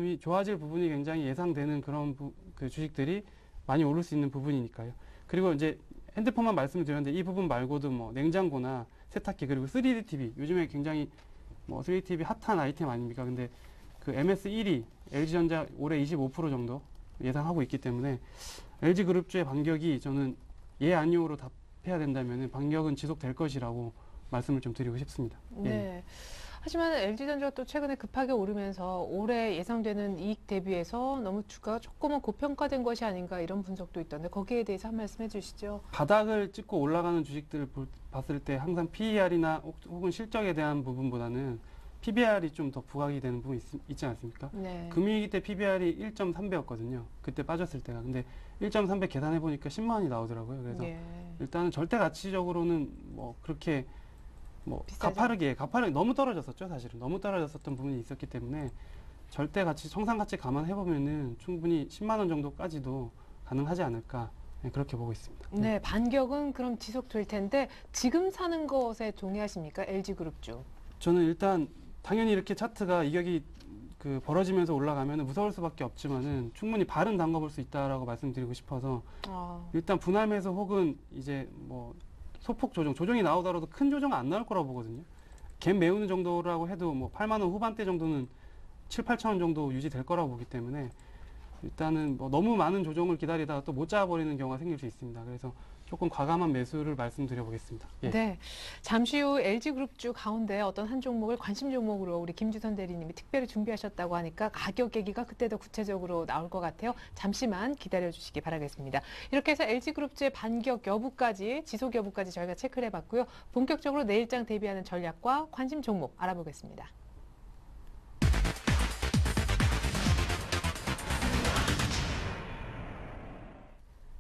부분이 굉장히 예상되는 그런 그 주식들이 많이 오를 수 있는 부분이니까요. 그리고 이제 핸드폰만 말씀을 드렸는데 이 부분 말고도 뭐 냉장고나 세탁기 그리고 3D TV 요즘에 굉장히 뭐 3D TV 핫한 아이템 아닙니까? 근데 그 MS 1위 LG전자 올해 25% 정도 예상하고 있기 때문에 LG그룹주의 반격이 저는 예 아니오로 답해야 된다면 반격은 지속될 것이라고 말씀을 좀 드리고 싶습니다. 네. 예. 하지만 LG전자가 또 최근에 급하게 오르면서 올해 예상되는 이익 대비해서 너무 주가가 조금은 고평가된 것이 아닌가 이런 분석도 있던데 거기에 대해서 한 말씀 해주시죠. 바닥을 찍고 올라가는 주식들을 봤을 때 항상 PER이나 혹은 실적에 대한 부분보다는 PBR이 좀 더 부각이 되는 부분이 있지 않습니까? 네. 금융위기 때 PBR이 1.3배였거든요. 그때 빠졌을 때가. 근데 1.3배 계산해 보니까 10만 원이 나오더라고요. 그래서 예. 일단은 절대 가치적으로는 뭐 그렇게 뭐 비싸지 가파르게 너무 떨어졌었죠. 사실은 너무 떨어졌었던 부분이 있었기 때문에 절대 가치 청산 가치 감안해 보면은 충분히 10만 원 정도까지도 가능하지 않을까 네, 그렇게 보고 있습니다. 네, 반격은 그럼 지속될 텐데 지금 사는 것에 동의하십니까? LG그룹주. 저는 일단 당연히 이렇게 차트가 이격이 그 벌어지면서 올라가면 무서울 수밖에 없지만은 충분히 발은 담가볼 수 있다라고 말씀드리고 싶어서 일단 분할 매수 혹은 이제 뭐 소폭 조정이 나오더라도 큰 조정은 안 나올 거라고 보거든요. 갭 메우는 정도라고 해도 뭐 8만 원 후반대 정도는 7, 8천 원 정도 유지될 거라고 보기 때문에 일단은 뭐 너무 많은 조정을 기다리다가 또 못 잡아버리는 경우가 생길 수 있습니다. 그래서 조금 과감한 매수를 말씀드려 보겠습니다. 예. 네, 잠시 후 LG그룹주 가운데 어떤 한 종목을 관심 종목으로 우리 김주선 대리님이 특별히 준비하셨다고 하니까 가격 얘기가 그때 더 구체적으로 나올 것 같아요. 잠시만 기다려 주시기 바라겠습니다. 이렇게 해서 LG그룹주의 반격 여부까지 지속 여부까지 저희가 체크를 해봤고요. 본격적으로 내일장 대비하는 전략과 관심 종목 알아보겠습니다.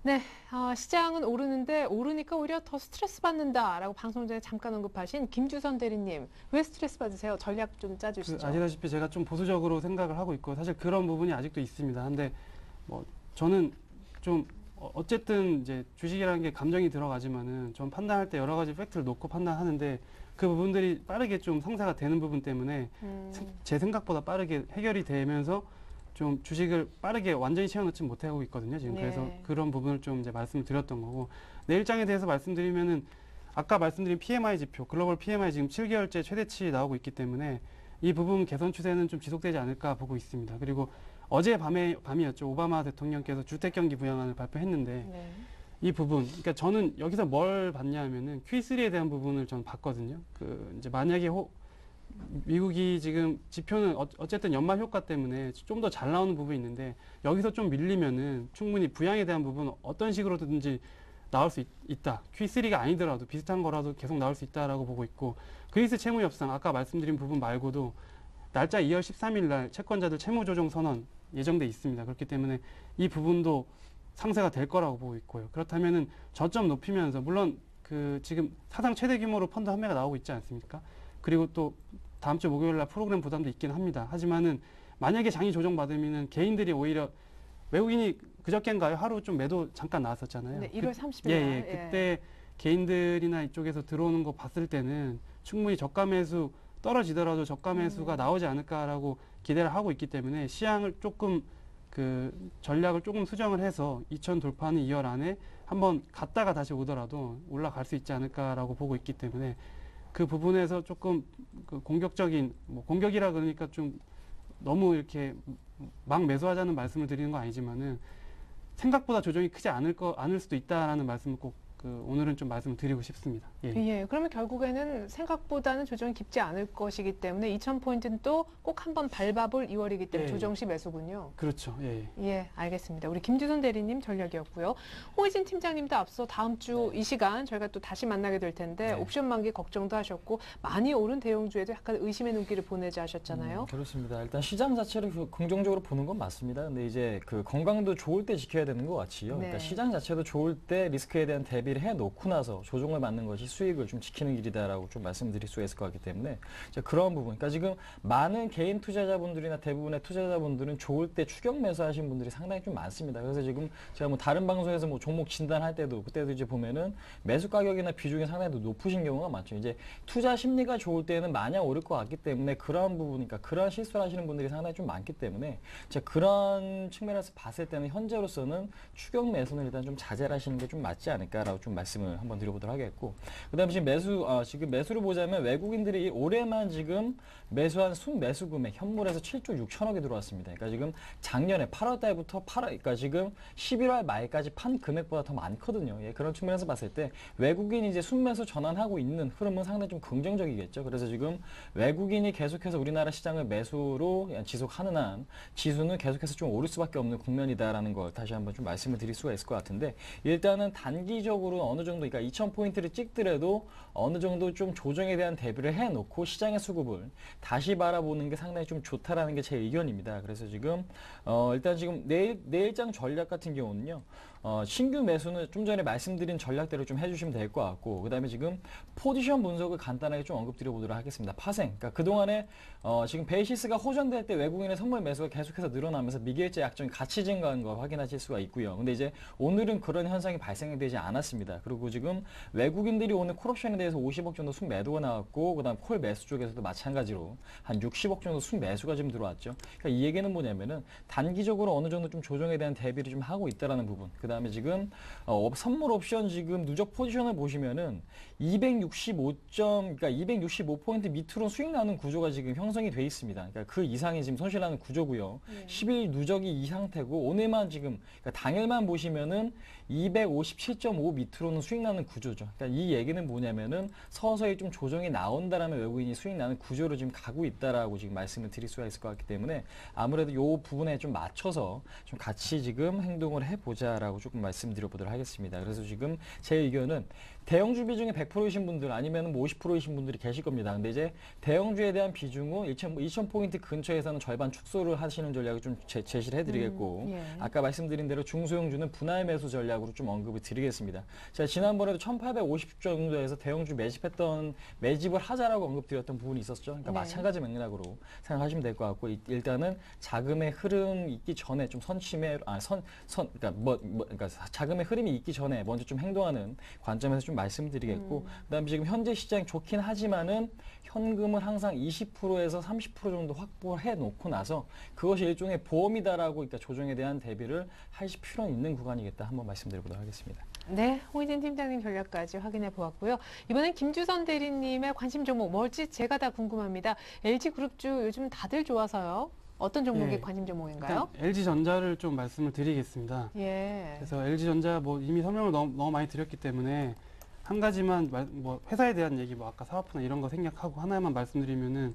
네, 시장은 오르는데 오르니까 오히려 더 스트레스 받는다라고 방송 전에 잠깐 언급하신 김주선 대리님, 왜 스트레스 받으세요? 전략 좀 짜주시죠. 아시다시피 제가 좀 보수적으로 생각을 하고 있고 사실 그런 부분이 아직도 있습니다. 근데 뭐 저는 좀 어쨌든 이제 주식이라는 게 감정이 들어가지만은 좀 판단할 때 여러 가지 팩트를 놓고 판단하는데 그 부분들이 빠르게 좀 상쇄가 되는 부분 때문에 제 생각보다 빠르게 해결이 되면서 좀 주식을 빠르게 완전히 채워넣지 못하고 있거든요. 지금 네. 그래서 그런 부분을 좀 이제 말씀을 드렸던 거고 내일장에 대해서 말씀드리면은 아까 말씀드린 PMI 지표, 글로벌 PMI 지금 7개월째 최대치 나오고 있기 때문에 이 부분 개선 추세는 좀 지속되지 않을까 보고 있습니다. 그리고 어제 밤이었죠. 오바마 대통령께서 주택 경기 부양안을 발표했는데 네. 이 부분, 그러니까 저는 여기서 뭘 봤냐 하면은 Q3에 대한 부분을 전 봤거든요. 이제 만약에 미국이 지금 지표는 어쨌든 연말 효과 때문에 좀 더 잘 나오는 부분이 있는데 여기서 좀 밀리면은 충분히 부양에 대한 부분 어떤 식으로든지 나올 수 있다. Q3가 아니더라도 비슷한 거라도 계속 나올 수 있다라고 보고 있고 그리스 채무 협상 아까 말씀드린 부분 말고도 날짜 2월 13일 날 채권자들 채무 조정 선언 예정돼 있습니다. 그렇기 때문에 이 부분도 상쇄가 될 거라고 보고 있고요. 그렇다면은 저점 높이면서 물론 지금 사상 최대 규모로 펀드 판매가 나오고 있지 않습니까? 그리고 또 다음 주 목요일 날 프로그램 부담도 있긴 합니다. 하지만은 만약에 장이 조정받으면은 개인들이 오히려 외국인이 그저께인가요? 하루 좀 매도 잠깐 나왔었잖아요. 네, 1월 30일 예, 날. 예. 그때 개인들이나 이쪽에서 들어오는 거 봤을 때는 충분히 저가 매수 떨어지더라도 저가 매수가 나오지 않을까라고 기대를 하고 있기 때문에 시장을 조금 전략을 조금 수정을 해서 2000 돌파는 2월 안에 한번 갔다가 다시 오더라도 올라갈 수 있지 않을까라고 보고 있기 때문에 그 부분에서 조금 공격적인 공격이라 그러니까 좀 너무 이렇게 막 매수하자는 말씀을 드리는 건 아니지만은 생각보다 조정이 크지 않을 수도 있다라는 말씀을 꼭 오늘은 좀 말씀을 드리고 싶습니다. 예. 예, 그러면 결국에는 생각보다는 조정이 깊지 않을 것이기 때문에 2,000포인트는 또 꼭 한번 밟아볼 2월이기 때문에 예. 조정시 매수군요. 그렇죠. 예. 예, 알겠습니다. 우리 김주선 대리님 전략이었고요. 홍의진 팀장님도 앞서 다음 주 이 시간 저희가 또 다시 만나게 될 텐데 네. 옵션 만기 걱정도 하셨고 많이 오른 대형주에도 약간 의심의 눈길을 보내자 하셨잖아요. 그렇습니다. 일단 시장 자체를 긍정적으로 보는 건 맞습니다. 근데 이제 건강도 좋을 때 지켜야 되는 것 같지요. 네. 그러니까 시장 자체도 좋을 때 리스크에 대한 대비를 해놓고 나서 조정을 맞는 것이 수익을 좀 지키는 길이다라고 좀 말씀드릴 수가 있을 것 같기 때문에 그런 부분. 그러니까 지금 많은 개인 투자자분들이나 대부분의 투자자분들은 좋을 때 추격 매수하신 분들이 상당히 좀 많습니다. 그래서 지금 제가 다른 방송에서 종목 진단할 때도 그때도 이제 보면은 매수 가격이나 비중이 상당히 높으신 경우가 많죠. 이제 투자 심리가 좋을 때는 마냥 오를 것 같기 때문에 그런 부분이니까 그런 실수를 하시는 분들이 상당히 좀 많기 때문에 그런 측면에서 봤을 때는 현재로서는 추격 매수는 일단 좀 자제를 하시는 게 좀 맞지 않을까라고 좀 말씀을 한번 드려보도록 하겠고 그다음에 지금 매수를 보자면 외국인들이 올해만 지금 매수한 순매수 금액 현물에서 7조 6천억이 들어왔습니다. 그러니까 지금 작년에 8월 달부터 그러니까 지금 11월 말까지 판 금액보다 더 많거든요. 예, 그런 측면에서 봤을 때 외국인이 이제 순매수 전환하고 있는 흐름은 상당히 좀 긍정적이겠죠. 그래서 지금 외국인이 계속해서 우리나라 시장을 매수로 지속하는 한 지수는 계속해서 좀 오를 수밖에 없는 국면이다라는 걸 다시 한번 좀 말씀을 드릴 수가 있을 것 같은데 일단은 단기적으로 어느 정도 그러니까 2,000포인트를 찍더라도 어느 정도 좀 조정에 대한 대비를 해놓고 시장의 수급을 다시 바라보는 게 상당히 좀 좋다라는 게 제 의견입니다. 그래서 지금 일단 지금 내일장 전략 같은 경우는요. 신규 매수는 좀 전에 말씀드린 전략대로 좀 해주시면 될 것 같고 그 다음에 지금 포지션 분석을 간단하게 좀 언급드려보도록 하겠습니다. 파생. 그러니까 그동안에 지금 베이시스가 호전될 때 외국인의 선물 매수가 계속해서 늘어나면서 미결제 약정이 같이 증가한 거 확인하실 수가 있고요. 근데 이제 오늘은 그런 현상이 발생되지 않았습니다. 그리고 지금 외국인들이 오늘 콜옵션에 대해서 50억 정도 순매도가 나왔고 그 다음 콜 매수 쪽에서도 마찬가지로 한 60억 정도 순매수가 지금 들어왔죠. 그러니까 이 얘기는 뭐냐면은 단기적으로 어느 정도 좀 조정에 대한 대비를 좀 하고 있다라는 부분. 그 다음에 지금 선물 옵션 지금 누적 포지션을 보시면은 265포인트 밑으로 수익 나는 구조가 지금 형성이 돼 있습니다. 그러니까 그 이상이 지금 손실 나는 구조고요. 10일 누적이 이 상태고 오늘만 지금 그러니까 당일만 보시면은 257.5 밑으로는 수익 나는 구조죠. 그러니까 이 얘기는 뭐냐면은 서서히 좀 조정이 나온다라면 외국인이 수익 나는 구조로 지금 가고 있다라고 지금 말씀을 드릴 수가 있을 것 같기 때문에 아무래도 이 부분에 좀 맞춰서 좀 같이 지금 행동을 해보자라고 조금 말씀드려 보도록 하겠습니다. 그래서 지금 제 의견은 대형주 비중이 100%이신 분들 아니면 뭐 50%이신 분들이 계실 겁니다. 근데 이제 대형주에 대한 비중은 2,000포인트 근처에서는 절반 축소를 하시는 전략을 좀 제시를 해드리겠고 예. 아까 말씀드린 대로 중소형주는 분할 매수 전략으로 좀 언급을 드리겠습니다. 제가 지난번에도 1,850 정도에서 대형주 매집을 하자라고 언급드렸던 부분이 있었죠. 그러니까 네. 마찬가지 맥락으로 생각하시면 될 것 같고 일단은 자금의 흐름 있기 전에 좀 그러니까 자금의 흐름이 있기 전에 먼저 좀 행동하는 관점에서 좀 말씀드리겠고 그다음에 지금 현재 시장이 좋긴 하지만은 현금을 항상 20%에서 30% 정도 확보를 해놓고 나서 그것이 일종의 보험이다라고 그러니까 조정에 대한 대비를 하실 필요는 있는 구간이겠다 한번 말씀드려보도록 하겠습니다. 네, 홍희진 팀장님 전략까지 확인해 보았고요. 이번엔 김주선 대리님의 관심 종목 뭘지 제가 다 궁금합니다. LG그룹주 요즘 다들 좋아서요. 어떤 종목이 예. 관심 종목인가요? 일단 LG전자를 좀 말씀을 드리겠습니다. 예. 그래서 LG전자 뭐 이미 설명을 너무 많이 드렸기 때문에 한 가지만 뭐 회사에 대한 얘기 뭐 아까 사업부나 이런 거 생략하고 하나만 말씀드리면은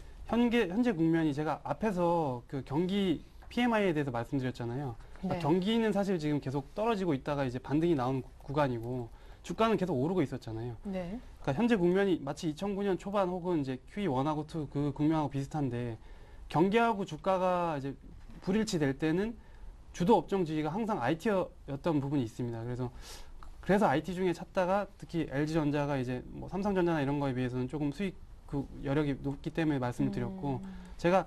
현재 국면이 제가 앞에서 그 경기 PMI에 대해서 말씀드렸잖아요. 네. 경기는 사실 지금 계속 떨어지고 있다가 이제 반등이 나온 구간이고 주가는 계속 오르고 있었잖아요. 네. 그러니까 현재 국면이 마치 2009년 초반 혹은 이제 QE1하고 2 그 국면하고 비슷한데 경기하고 주가가 이제 불일치 될 때는 주도 업종 지위가 항상 IT였던 부분이 있습니다. 그래서 IT 중에 찾다가 특히 LG전자가 이제 뭐 삼성전자나 이런 거에 비해서는 조금 수익 그 여력이 높기 때문에 말씀을 드렸고 제가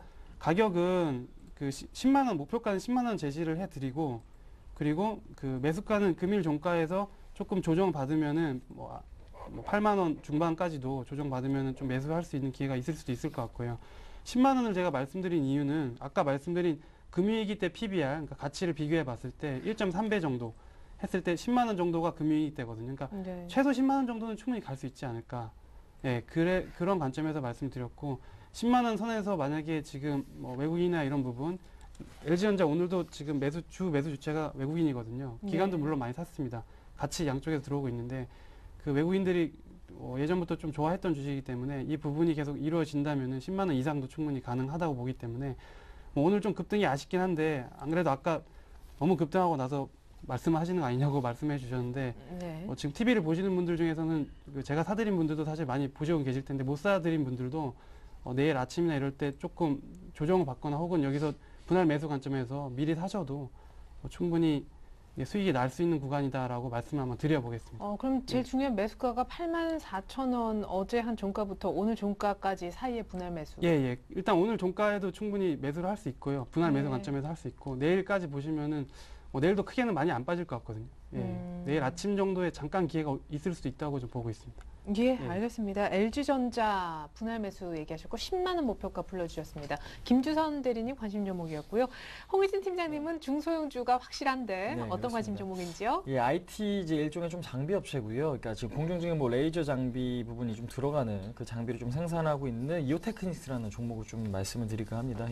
가격은 그 10만 원 목표가는 10만 원 제시를 해드리고 그리고 그 매수가는 금일 종가에서 조금 조정 받으면은 뭐 8만 원 중반까지도 조정 받으면은 좀 매수할 수 있는 기회가 있을 수도 있을 것 같고요. 10만 원을 제가 말씀드린 이유는 아까 말씀드린 금융위기 때 PBR, 그러니까 가치를 비교해 봤을 때 1.3배 정도 했을 때 10만 원 정도가 금융위기 때거든요. 그러니까 네. 최소 10만 원 정도는 충분히 갈 수 있지 않을까. 예, 그런 관점에서 말씀드렸고 10만 원 선에서 만약에 지금 뭐 외국인이나 이런 부분 LG전자 오늘도 지금 매수 주체가 외국인이거든요. 기관도 네. 물론 많이 샀습니다. 같이 양쪽에서 들어오고 있는데 그 외국인들이 예전부터 좀 좋아했던 주식이기 때문에 이 부분이 계속 이루어진다면은 10만 원 이상도 충분히 가능하다고 보기 때문에 뭐 오늘 좀 급등이 아쉽긴 한데 안 그래도 아까 너무 급등하고 나서 말씀하시는 거 아니냐고 말씀해 주셨는데 네. 지금 TV를 보시는 분들 중에서는 그 제가 사드린 분들도 사실 많이 보시고 계실 텐데 못 사드린 분들도 내일 아침이나 이럴 때 조금 조정을 받거나 혹은 여기서 분할 매수 관점에서 미리 사셔도 충분히 수익이 날 수 있는 구간이다라고 말씀을 한번 드려보겠습니다. 그럼 제일 중요한 매수가가 84,000원 어제 한 종가부터 오늘 종가까지 사이에 분할 매수. 예. 일단 오늘 종가에도 충분히 매수를 할 수 있고요. 분할 매수 네. 관점에서 할 수 있고 내일까지 보시면은 내일도 크게는 많이 안 빠질 것 같거든요. 예. 내일 아침 정도에 잠깐 기회가 있을 수도 있다고 좀 보고 있습니다. 예, 알겠습니다. LG전자 분할 매수 얘기하셨고 10만 원 목표가 불러주셨습니다. 김주선 대리님 관심 종목이었고요. 홍희진 팀장님은 중소형주가 확실한데 네, 어떤 관심 그렇습니다. 종목인지요? 예, IT 이제 일종의 좀 장비 업체고요. 그러니까 지금 공중 중에 뭐 레이저 장비 부분이 좀 들어가는 그 장비를 좀 생산하고 있는 이오테크닉스라는 종목을 좀 말씀을 드릴까 합니다.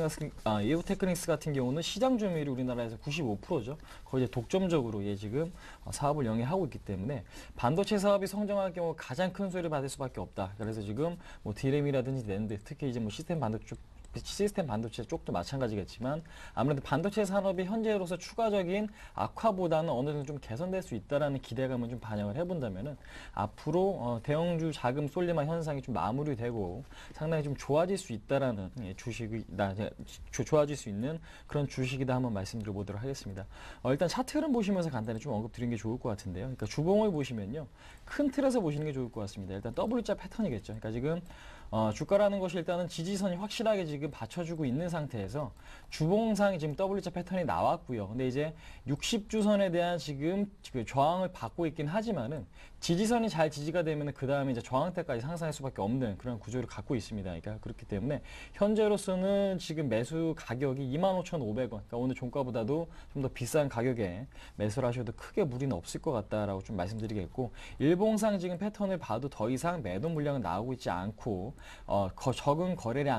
이오테크닉스 같은 경우는 시장 점유율이 우리나라에서 95%죠. 거의 이제 독점적으로 지금 사업을 영위하고 있기 때문에 반도체 사업이 성장할 경우 가장 큰 수혜를 받을 수밖에 없다. 그래서 지금 뭐 디램이라든지 낸드, 특히 이제 뭐 시스템 반도체 쪽도 마찬가지겠지만 아무래도 반도체 산업이 현재로서 추가적인 악화보다는 어느 정도 좀 개선될 수 있다라는 기대감을 좀 반영을 해본다면은 앞으로 대형주 자금 쏠림화 현상이 좀 마무리되고 상당히 좀 좋아질 수 있다라는 좋아질 수 있는 그런 주식이다 한번 말씀드려보도록 하겠습니다. 일단 차트 흐름 보시면서 간단히 좀 언급드리는 게 좋을 것 같은데요. 그러니까 주봉을 보시면요, 큰 틀에서 보시는 게 좋을 것 같습니다. 일단 W자 패턴이겠죠. 그러니까 지금 주가라는 것이 일단은 지지선이 확실하게 지금 받쳐주고 있는 상태에서 주봉상 지금 W자 패턴이 나왔고요. 근데 이제 60주선에 대한 지금 그 저항을 받고 있긴 하지만은 지지선이 잘 지지가 되면은 그 다음에 이제 저항대까지 상승할 수밖에 없는 그런 구조를 갖고 있습니다. 그러니까 그렇기 때문에 현재로서는 지금 매수 가격이 25,500원, 그러니까 오늘 종가보다도 좀 더 비싼 가격에 매수를 하셔도 크게 무리는 없을 것 같다라고 좀 말씀드리겠고, 일봉상 지금 패턴을 봐도 더 이상 매도 물량은 나오고 있지 않고 적은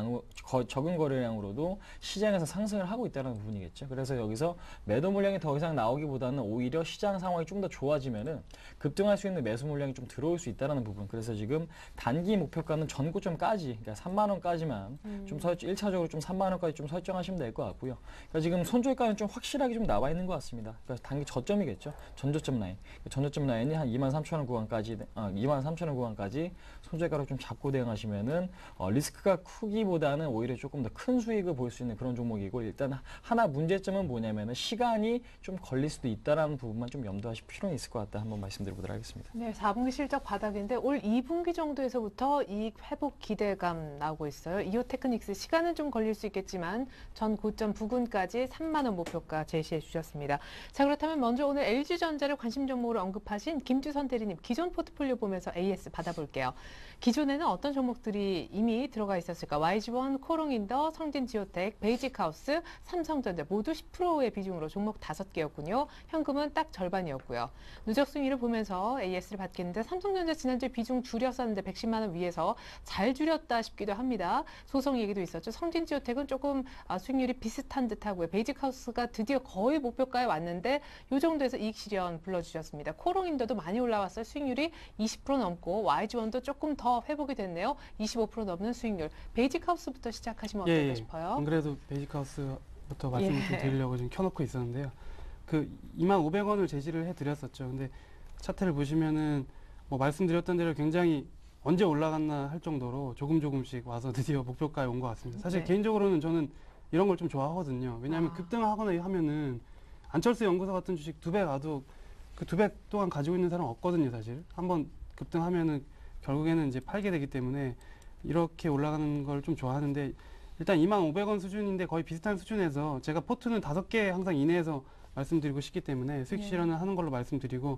거래량으로도 시장에서 상승을 하고 있다는 부분이겠죠. 그래서 여기서 매도 물량이 더 이상 나오기보다는 오히려 시장 상황이 좀 더 좋아지면은 급등할 수 있는 매수 물량이 좀 들어올 수 있다는 부분. 그래서 지금 단기 목표가는 전고점까지, 그러니까 3만 원까지만 좀 1차적으로 좀 3만 원까지 좀 설정하시면 될 것 같고요. 그러니까 지금 손절가는 좀 확실하게 좀 나와 있는 것 같습니다. 그러니까 단기 저점이겠죠. 전저점 라인. 전저점 라인이 한 23,000원 구간까지, 23,000원 구간까지 손절가로 좀 잡고 대응하시면은 리스크가 크기보다는 오히려 조금 더 큰 수익을 볼 수 있는 그런 종목이고, 일단 하나 문제점은 뭐냐면은 시간이 좀 걸릴 수도 있다라는 부분만 좀 염두하실 필요는 있을 것 같다. 한번 말씀드려보도록 하겠습니다. 네, 4분기 실적 바닥인데 올 2분기 정도에서부터 이익 회복 기대감 나오고 있어요. 이오테크닉스 시간은 좀 걸릴 수 있겠지만 전 고점 부근까지 3만 원 목표가 제시해 주셨습니다. 자, 그렇다면 먼저 오늘 LG전자를 관심 종목으로 언급하신 김주선 대리님 기존 포트폴리오 보면서 AS 받아볼게요. 기존에는 어떤 종목들이 이미 들어가 있었을까? YG1, 코롱인더, 성진지오텍, 베이직하우스, 삼성전자 모두 10%의 비중으로 종목 5개였군요. 현금은 딱 절반이었고요. 누적 순위를 보면서 AS를 받겠는데 삼성전자 지난주에 비중 줄였었는데 110만 원 위에서 잘 줄였다 싶기도 합니다. 소송 얘기도 있었죠. 성진지오텍은 조금 수익률이 비슷한 듯하고요. 베이직하우스가 드디어 거의 목표가에 왔는데 이 정도에서 이익 실현 불러주셨습니다. 코롱인더도 많이 올라왔어요. 수익률이 20% 넘고 YG1도 조금 더 회복이 됐네요. 25% 넘는 수익률. 베이직하우스부터 시작하시면 어떨까 싶어요. 안 그래도 베이직하우스부터 말씀을 좀 예. 드리려고 지금 켜놓고 있었는데요. 그 25,500원을 제시를 해드렸었죠. 근데 차트를 보시면은 뭐 말씀드렸던 대로 굉장히 언제 올라갔나 할 정도로 조금씩 와서 드디어 목표가에 온 것 같습니다. 사실 네. 개인적으로는 저는 이런 걸 좀 좋아하거든요. 왜냐하면 급등하거나 하면은 안철수 연구소 같은 주식 2배 가도 그 2배 동안 가지고 있는 사람 없거든요, 사실. 한번 급등하면은 결국에는 이제 팔게 되기 때문에 이렇게 올라가는 걸 좀 좋아하는데, 일단 25,500원 수준인데 거의 비슷한 수준에서 제가 포트는 5개 항상 이내에서 말씀드리고 싶기 때문에 수익 실현을 하는 걸로 말씀드리고,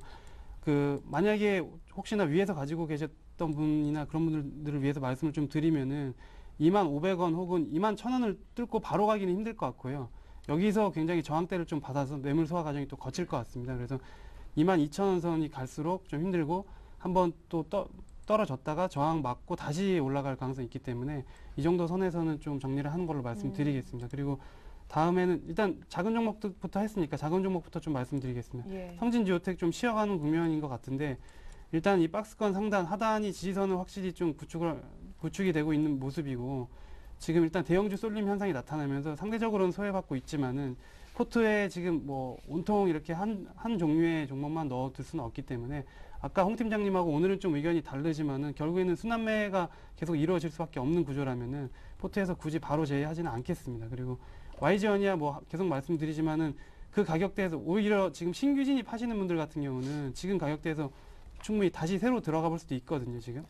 그 만약에 혹시나 위에서 가지고 계셨던 분이나 그런 분들을 위해서 말씀을 좀 드리면은 25,500원 혹은 21,000원을 뚫고 바로 가기는 힘들 것 같고요. 여기서 굉장히 저항대를 좀 받아서 매물 소화 과정이 또 거칠 것 같습니다. 그래서 22,000원 선이 갈수록 좀 힘들고 한번 또 떨어졌다가 저항 맞고 다시 올라갈 가능성이 있기 때문에 이 정도 선에서는 좀 정리를 하는 걸로 말씀드리겠습니다. 그리고 다음에는 일단 작은 종목부터 했으니까 작은 종목부터 좀 말씀드리겠습니다. 예. 성진지오텍 좀 쉬어가는 국면인 것 같은데, 일단 이 박스권 상단 하단이 지지선은 확실히 좀 구축이 되고 있는 모습이고, 지금 일단 대형주 쏠림 현상이 나타나면서 상대적으로는 소외받고 있지만은 포트에 지금 뭐 온통 이렇게 한 종류의 종목만 넣어둘 수는 없기 때문에, 아까 홍 팀장님하고 오늘은 좀 의견이 다르지만은 결국에는 순환매가 계속 이루어질 수밖에 없는 구조라면은 포트에서 굳이 바로 제외하지는 않겠습니다. 그리고 YG원이야 뭐 계속 말씀드리지만은 그 가격대에서 오히려 지금 신규 진입하시는 분들 같은 경우는 지금 가격대에서 충분히 다시 새로 들어가 볼 수도 있거든요, 지금.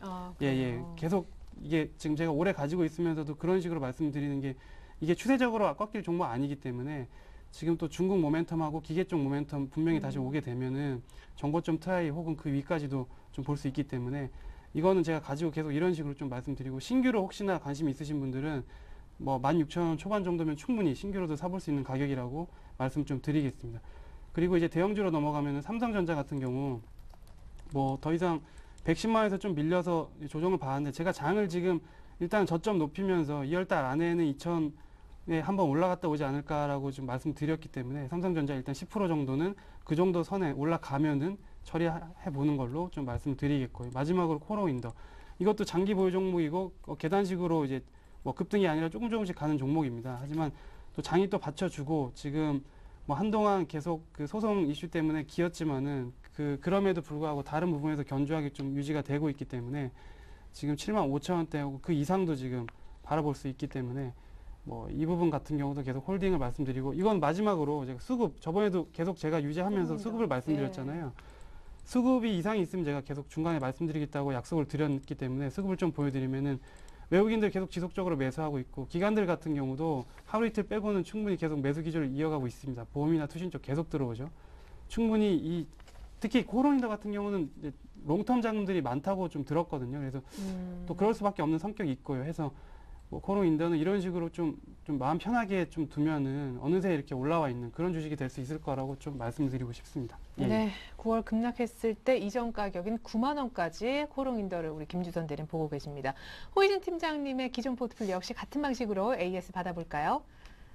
계속 이게 지금 제가 오래 가지고 있으면서도 그런 식으로 말씀드리는 게, 이게 추세적으로 꺾일 종목 아니기 때문에 지금 또 중국 모멘텀하고 기계 쪽 모멘텀 분명히 다시 오게 되면은 정고점 트라이 혹은 그 위까지도 좀 볼 수 있기 때문에, 이거는 제가 가지고 계속 이런 식으로 좀 말씀드리고, 신규로 혹시나 관심 있으신 분들은 뭐 16,000원 초반 정도면 충분히 신규로도 사볼 수 있는 가격이라고 말씀 좀 드리겠습니다. 그리고 이제 대형주로 넘어가면은 삼성전자 같은 경우 뭐 더 이상 110만 원에서 좀 밀려서 조정을 받았는데, 제가 장을 지금 일단 저점 높이면서 2월달 안에는 2,000에 한번 올라갔다 오지 않을까라고 좀 말씀드렸기 때문에 삼성전자 일단 10% 정도는 그 정도 선에 올라가면은 처리해 보는 걸로 좀 말씀드리겠고요. 마지막으로 코롱인더, 이것도 장기 보유 종목이고 계단식으로 이제 뭐 급등이 아니라 조금씩 가는 종목입니다. 하지만 또 장이 또 받쳐주고, 지금 뭐 한동안 계속 그 소송 이슈 때문에 기었지만은 그럼에도 불구하고 다른 부분에서 견조하게 좀 유지가 되고 있기 때문에 지금 75,000원대하고 그 이상도 지금 바라볼 수 있기 때문에 뭐 이 부분 같은 경우도 계속 홀딩을 말씀드리고, 이건 마지막으로 제가 수급, 저번에도 계속 제가 유지하면서 수급을 말씀드렸잖아요. 수급이 이상이 있으면 제가 계속 중간에 말씀드리겠다고 약속을 드렸기 때문에 수급을 좀 보여드리면은, 외국인들 계속 지속적으로 매수하고 있고, 기관들 같은 경우도 하루 이틀 빼고는 충분히 계속 매수 기조를 이어가고 있습니다. 보험이나 투신 쪽 계속 들어오죠. 충분히 특히 코롱인더 같은 경우는 롱텀 자금들이 많다고 좀 들었거든요. 그래서 또 그럴 수밖에 없는 성격이 있고요. 해서 뭐 코롱인더는 이런 식으로 좀 마음 편하게 좀 두면은 어느새 이렇게 올라와 있는 그런 주식이 될 수 있을 거라고 좀 말씀드리고 싶습니다. 예. 네, 9월 급락했을 때 이전 가격인 9만 원까지 코롱인더를 우리 김주선 대리님 보고 계십니다. 호이진 팀장님의 기존 포트폴리오 역시 같은 방식으로 AS 받아볼까요?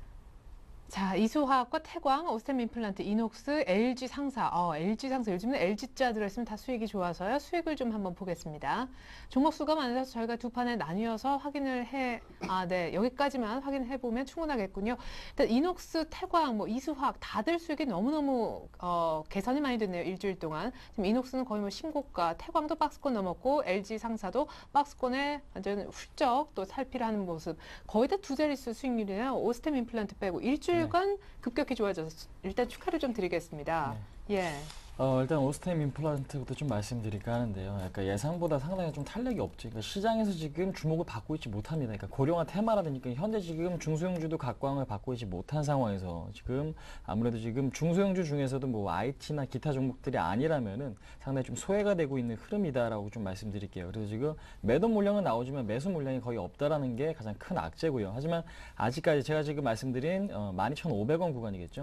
자, 이수화학과 태광, 오스템 임플란트, 이녹스, LG 상사. LG 상사 요즘은 LG자 들어있으면 다 수익이 좋아서요. 수익을 좀 한번 보겠습니다. 종목 수가 많아서 저희가 두 판에 나뉘어서 확인을 네, 여기까지만 확인해 보면 충분하겠군요. 일단 이녹스, 태광, 뭐 이수화학 다들 수익이 너무너무 개선이 많이 됐네요. 일주일 동안. 지금 이녹스는 거의 뭐 신고가, 태광도 박스권 넘었고 LG 상사도 박스권에 완전 훌쩍 또 살피를 하는 모습. 거의 다 두 자릿수 수익률이에요. 오스템 임플란트 빼고 일주일간 급격히 좋아져서 일단 축하를 좀 드리겠습니다. 예. 일단 오스템 임플란트부터 좀 말씀드릴까 하는데요. 약간 예상보다 상당히 좀 탄력이 없죠. 그러니까 시장에서 지금 주목을 받고 있지 못합니다. 그러니까 고령화 테마라든지 현재 지금 중소형주도 각광을 받고 있지 못한 상황에서 지금 아무래도 지금 중소형주 중에서도 뭐 IT나 기타 종목들이 아니라면은 상당히 좀 소외가 되고 있는 흐름이다라고 좀 말씀드릴게요. 그래서 지금 매도 물량은 나오지만 매수 물량이 거의 없다라는 게 가장 큰 악재고요. 하지만 아직까지 제가 지금 말씀드린 12,500원 구간이겠죠.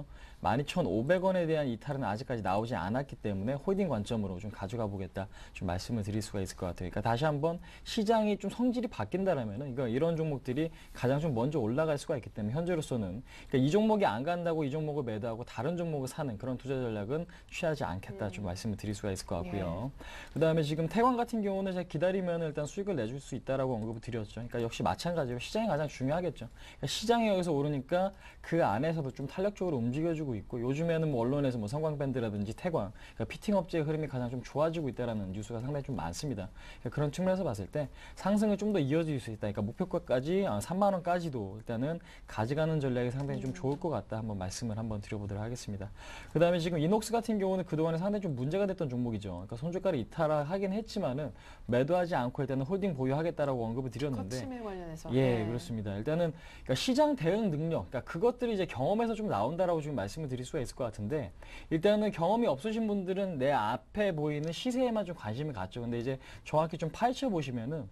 12,500원에 대한 이탈은 아직까지 나오지 않았기 때문에 홀딩 관점으로 좀 가져가 보겠다 좀 말씀을 드릴 수가 있을 것 같아요. 그러니까 다시 한번 시장이 좀 성질이 바뀐다라면은 이런 종목들이 가장 좀 먼저 올라갈 수가 있기 때문에 현재로서는 그러니까 이 종목이 안 간다고 이 종목을 매도하고 다른 종목을 사는 그런 투자 전략은 취하지 않겠다 좀 말씀을 드릴 수가 있을 것 같고요. 그다음에 지금 태광 같은 경우는 제가 기다리면 일단 수익을 내줄 수 있다라고 언급을 드렸죠. 그러니까 역시 마찬가지로 시장이 가장 중요하겠죠. 그러니까 시장이 여기서 오르니까 그 안에서도 좀 탄력적으로 움직여주고 있고 요즘에는 뭐 언론에서 뭐 성광밴드라든지 태광, 그러니까 피팅 업체의 흐름이 가장 좀 좋아지고 있다라는 뉴스가 상당히 좀 많습니다. 그러니까 그런 측면에서 봤을 때 상승을 좀 더 이어질 수 있다. 그러니까 목표가까지 3만 원까지도 일단은 가져가는 전략이 상당히 좀 좋을 것 같다. 한번 말씀을 한번 드려보도록 하겠습니다. 그다음에 지금 이녹스 같은 경우는 그동안에 상당히 좀 문제가 됐던 종목이죠. 그러니까 손절가를 이탈하긴 했지만은 매도하지 않고 일단은 홀딩 보유하겠다라고 언급을 드렸는데. 거침에 관련해서. 예, 그렇습니다. 일단은 그러니까 시장 대응 능력, 그러니까 그것들이 이제 경험에서 좀 나온다라고 지금 말씀을 드릴 수가 있을 것 같은데 일단은 경험이 없으신 분들은 내 앞에 보이는 시세에만 좀 관심을 갖죠. 근데 이제 정확히 좀 파헤쳐 보시면은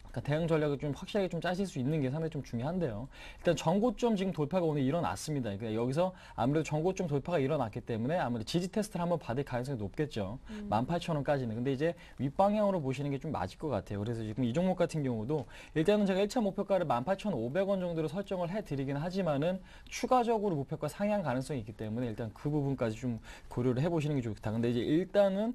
대응 전략을 좀 확실하게 좀 짜실 수 있는 게 상당히 좀 중요한데요. 일단 전고점 지금 돌파가 오늘 일어났습니다. 그러니까 여기서 아무래도 전고점 돌파가 일어났기 때문에 아무래도 지지 테스트를 한번 받을 가능성이 높겠죠. 18,000원까지는. 근데 이제 윗방향으로 보시는 게 좀 맞을 것 같아요. 그래서 지금 이 종목 같은 경우도 일단은 제가 1차 목표가를 18,500원 정도로 설정을 해드리긴 하지만은 추가적으로 목표가 상향 가능성이 있기 때문에 일단 그 부분까지 좀 고려를 해보시는 게 좋다. 근데 이제 일단은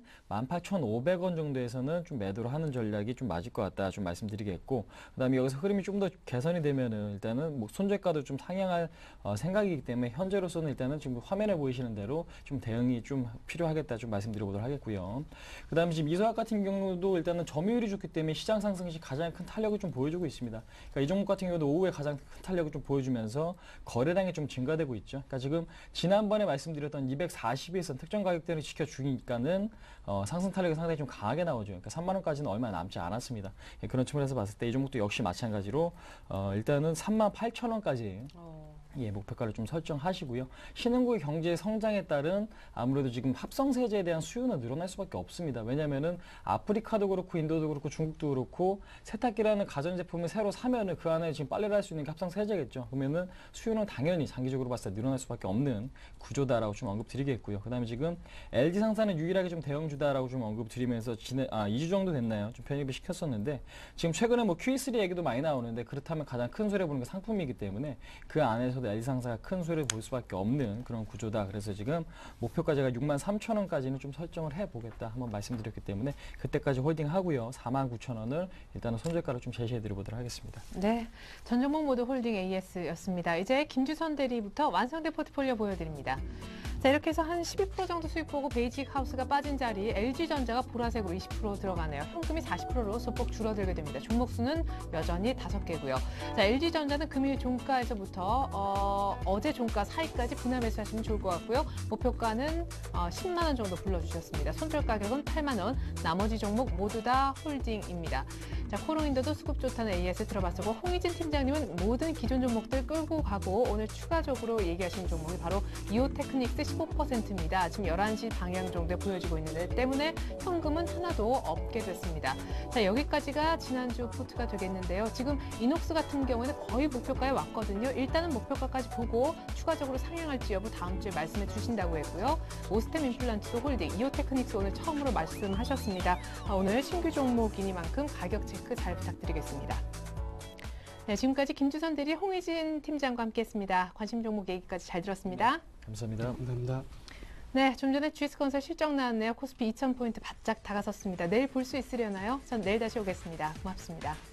18,500원 정도에서는 좀 매도를 하는 전략이 좀 맞을 것 같다. 좀 말씀드리겠습니다. 고 그다음에 여기서 흐름이 좀 더 개선이 되면은 일단은 뭐 손절가도 좀 상향할 생각이기 때문에 현재로서는 일단은 지금 화면에 보이시는 대로 좀 대응이 좀 필요하겠다 좀 말씀드려보도록 하겠고요. 그다음에 지금 이수학 같은 경우도 일단은 점유율이 좋기 때문에 시장 상승 시 가장 큰 탄력을 좀 보여주고 있습니다. 그러니까 이 종목 같은 경우도 오후에 가장 큰 탄력을 좀 보여주면서 거래량이 좀 증가되고 있죠. 그러니까 지금 지난번에 말씀드렸던 240일선 특정 가격대를 지켜주니까는 상승 탄력이 상당히 좀 강하게 나오죠. 그러니까 3만 원까지는 얼마 남지 않았습니다. 예, 그런 측면에서 봤을 때 이 종목도 역시 마찬가지로 일단은 38,000원까지 예, 목표가를 좀 설정하시고요. 신흥국의 경제 성장에 따른 아무래도 지금 합성 세제에 대한 수요는 늘어날 수밖에 없습니다. 왜냐면은 아프리카도 그렇고 인도도 그렇고 중국도 그렇고 세탁기라는 가전제품을 새로 사면은 그 안에 지금 빨래를 할 수 있는 게 합성 세제겠죠. 그러면은 수요는 당연히 장기적으로 봤을 때 늘어날 수밖에 없는 구조다라고 좀 언급드리겠고요. 그다음에 지금 LG 상사는 유일하게 좀 대형주다라고 좀 언급드리면서 2주 정도 됐나요? 좀 편입을 시켰었는데 지금 최근에 뭐 Q3 얘기도 많이 나오는데 그렇다면 가장 큰 손해 보는 게 상품이기 때문에 그 안에서 LG 상사가 큰 수혜를 볼 수밖에 없는 그런 구조다. 그래서 지금 목표가 제가 63,000원까지는 좀 설정을 해보겠다 한번 말씀드렸기 때문에 그때까지 홀딩하고요. 49,000원을 일단은 손절가를 좀 제시해드려보도록 하겠습니다. 네, 전 종목 모두 홀딩 AS였습니다. 이제 김주선 대리부터 완성된 포트폴리오 보여드립니다. 자, 이렇게 해서 한 12% 정도 수익 보고 베이직 하우스가 빠진 자리 LG전자가 보라색으로 20% 들어가네요. 현금이 40%로 소폭 줄어들게 됩니다. 종목수는 여전히 5개고요. 자, LG전자는 금일 종가에서부터 어제 종가 사이까지 분할 매수하시면 좋을 것 같고요. 목표가는 10만 원 정도 불러주셨습니다. 손절 가격은 8만 원, 나머지 종목 모두 다 홀딩입니다. 자, 코로인더도 수급 좋다는 AS 들어봤었고 홍희진 팀장님은 모든 기존 종목들 끌고 가고 오늘 추가적으로 얘기하신 종목이 바로 이오테크닉스 15%입니다. 지금 11시 방향 정도에 보여지고 있는데 때문에 현금은 하나도 없게 됐습니다. 자, 여기까지가 지난주 포트가 되겠는데요. 지금 이녹스 같은 경우에는 거의 목표가에 왔거든요. 일단은 목표가까지 보고 추가적으로 상향할지 여부 다음 주에 말씀해 주신다고 했고요. 오스템 임플란트도 홀딩, 이오테크닉스 오늘 처음으로 말씀하셨습니다. 오늘 신규 종목이니만큼 가격 체크 잘 부탁드리겠습니다. 네, 지금까지 김주선 대리, 홍희진 팀장과 함께했습니다. 관심 종목 얘기까지 잘 들었습니다. 감사합니다. 감사합니다. 네, 좀 전에 GS건설 실적 나왔네요. 코스피 2,000포인트 바짝 다가섰습니다. 내일 볼 수 있으려나요? 전 내일 다시 오겠습니다. 고맙습니다.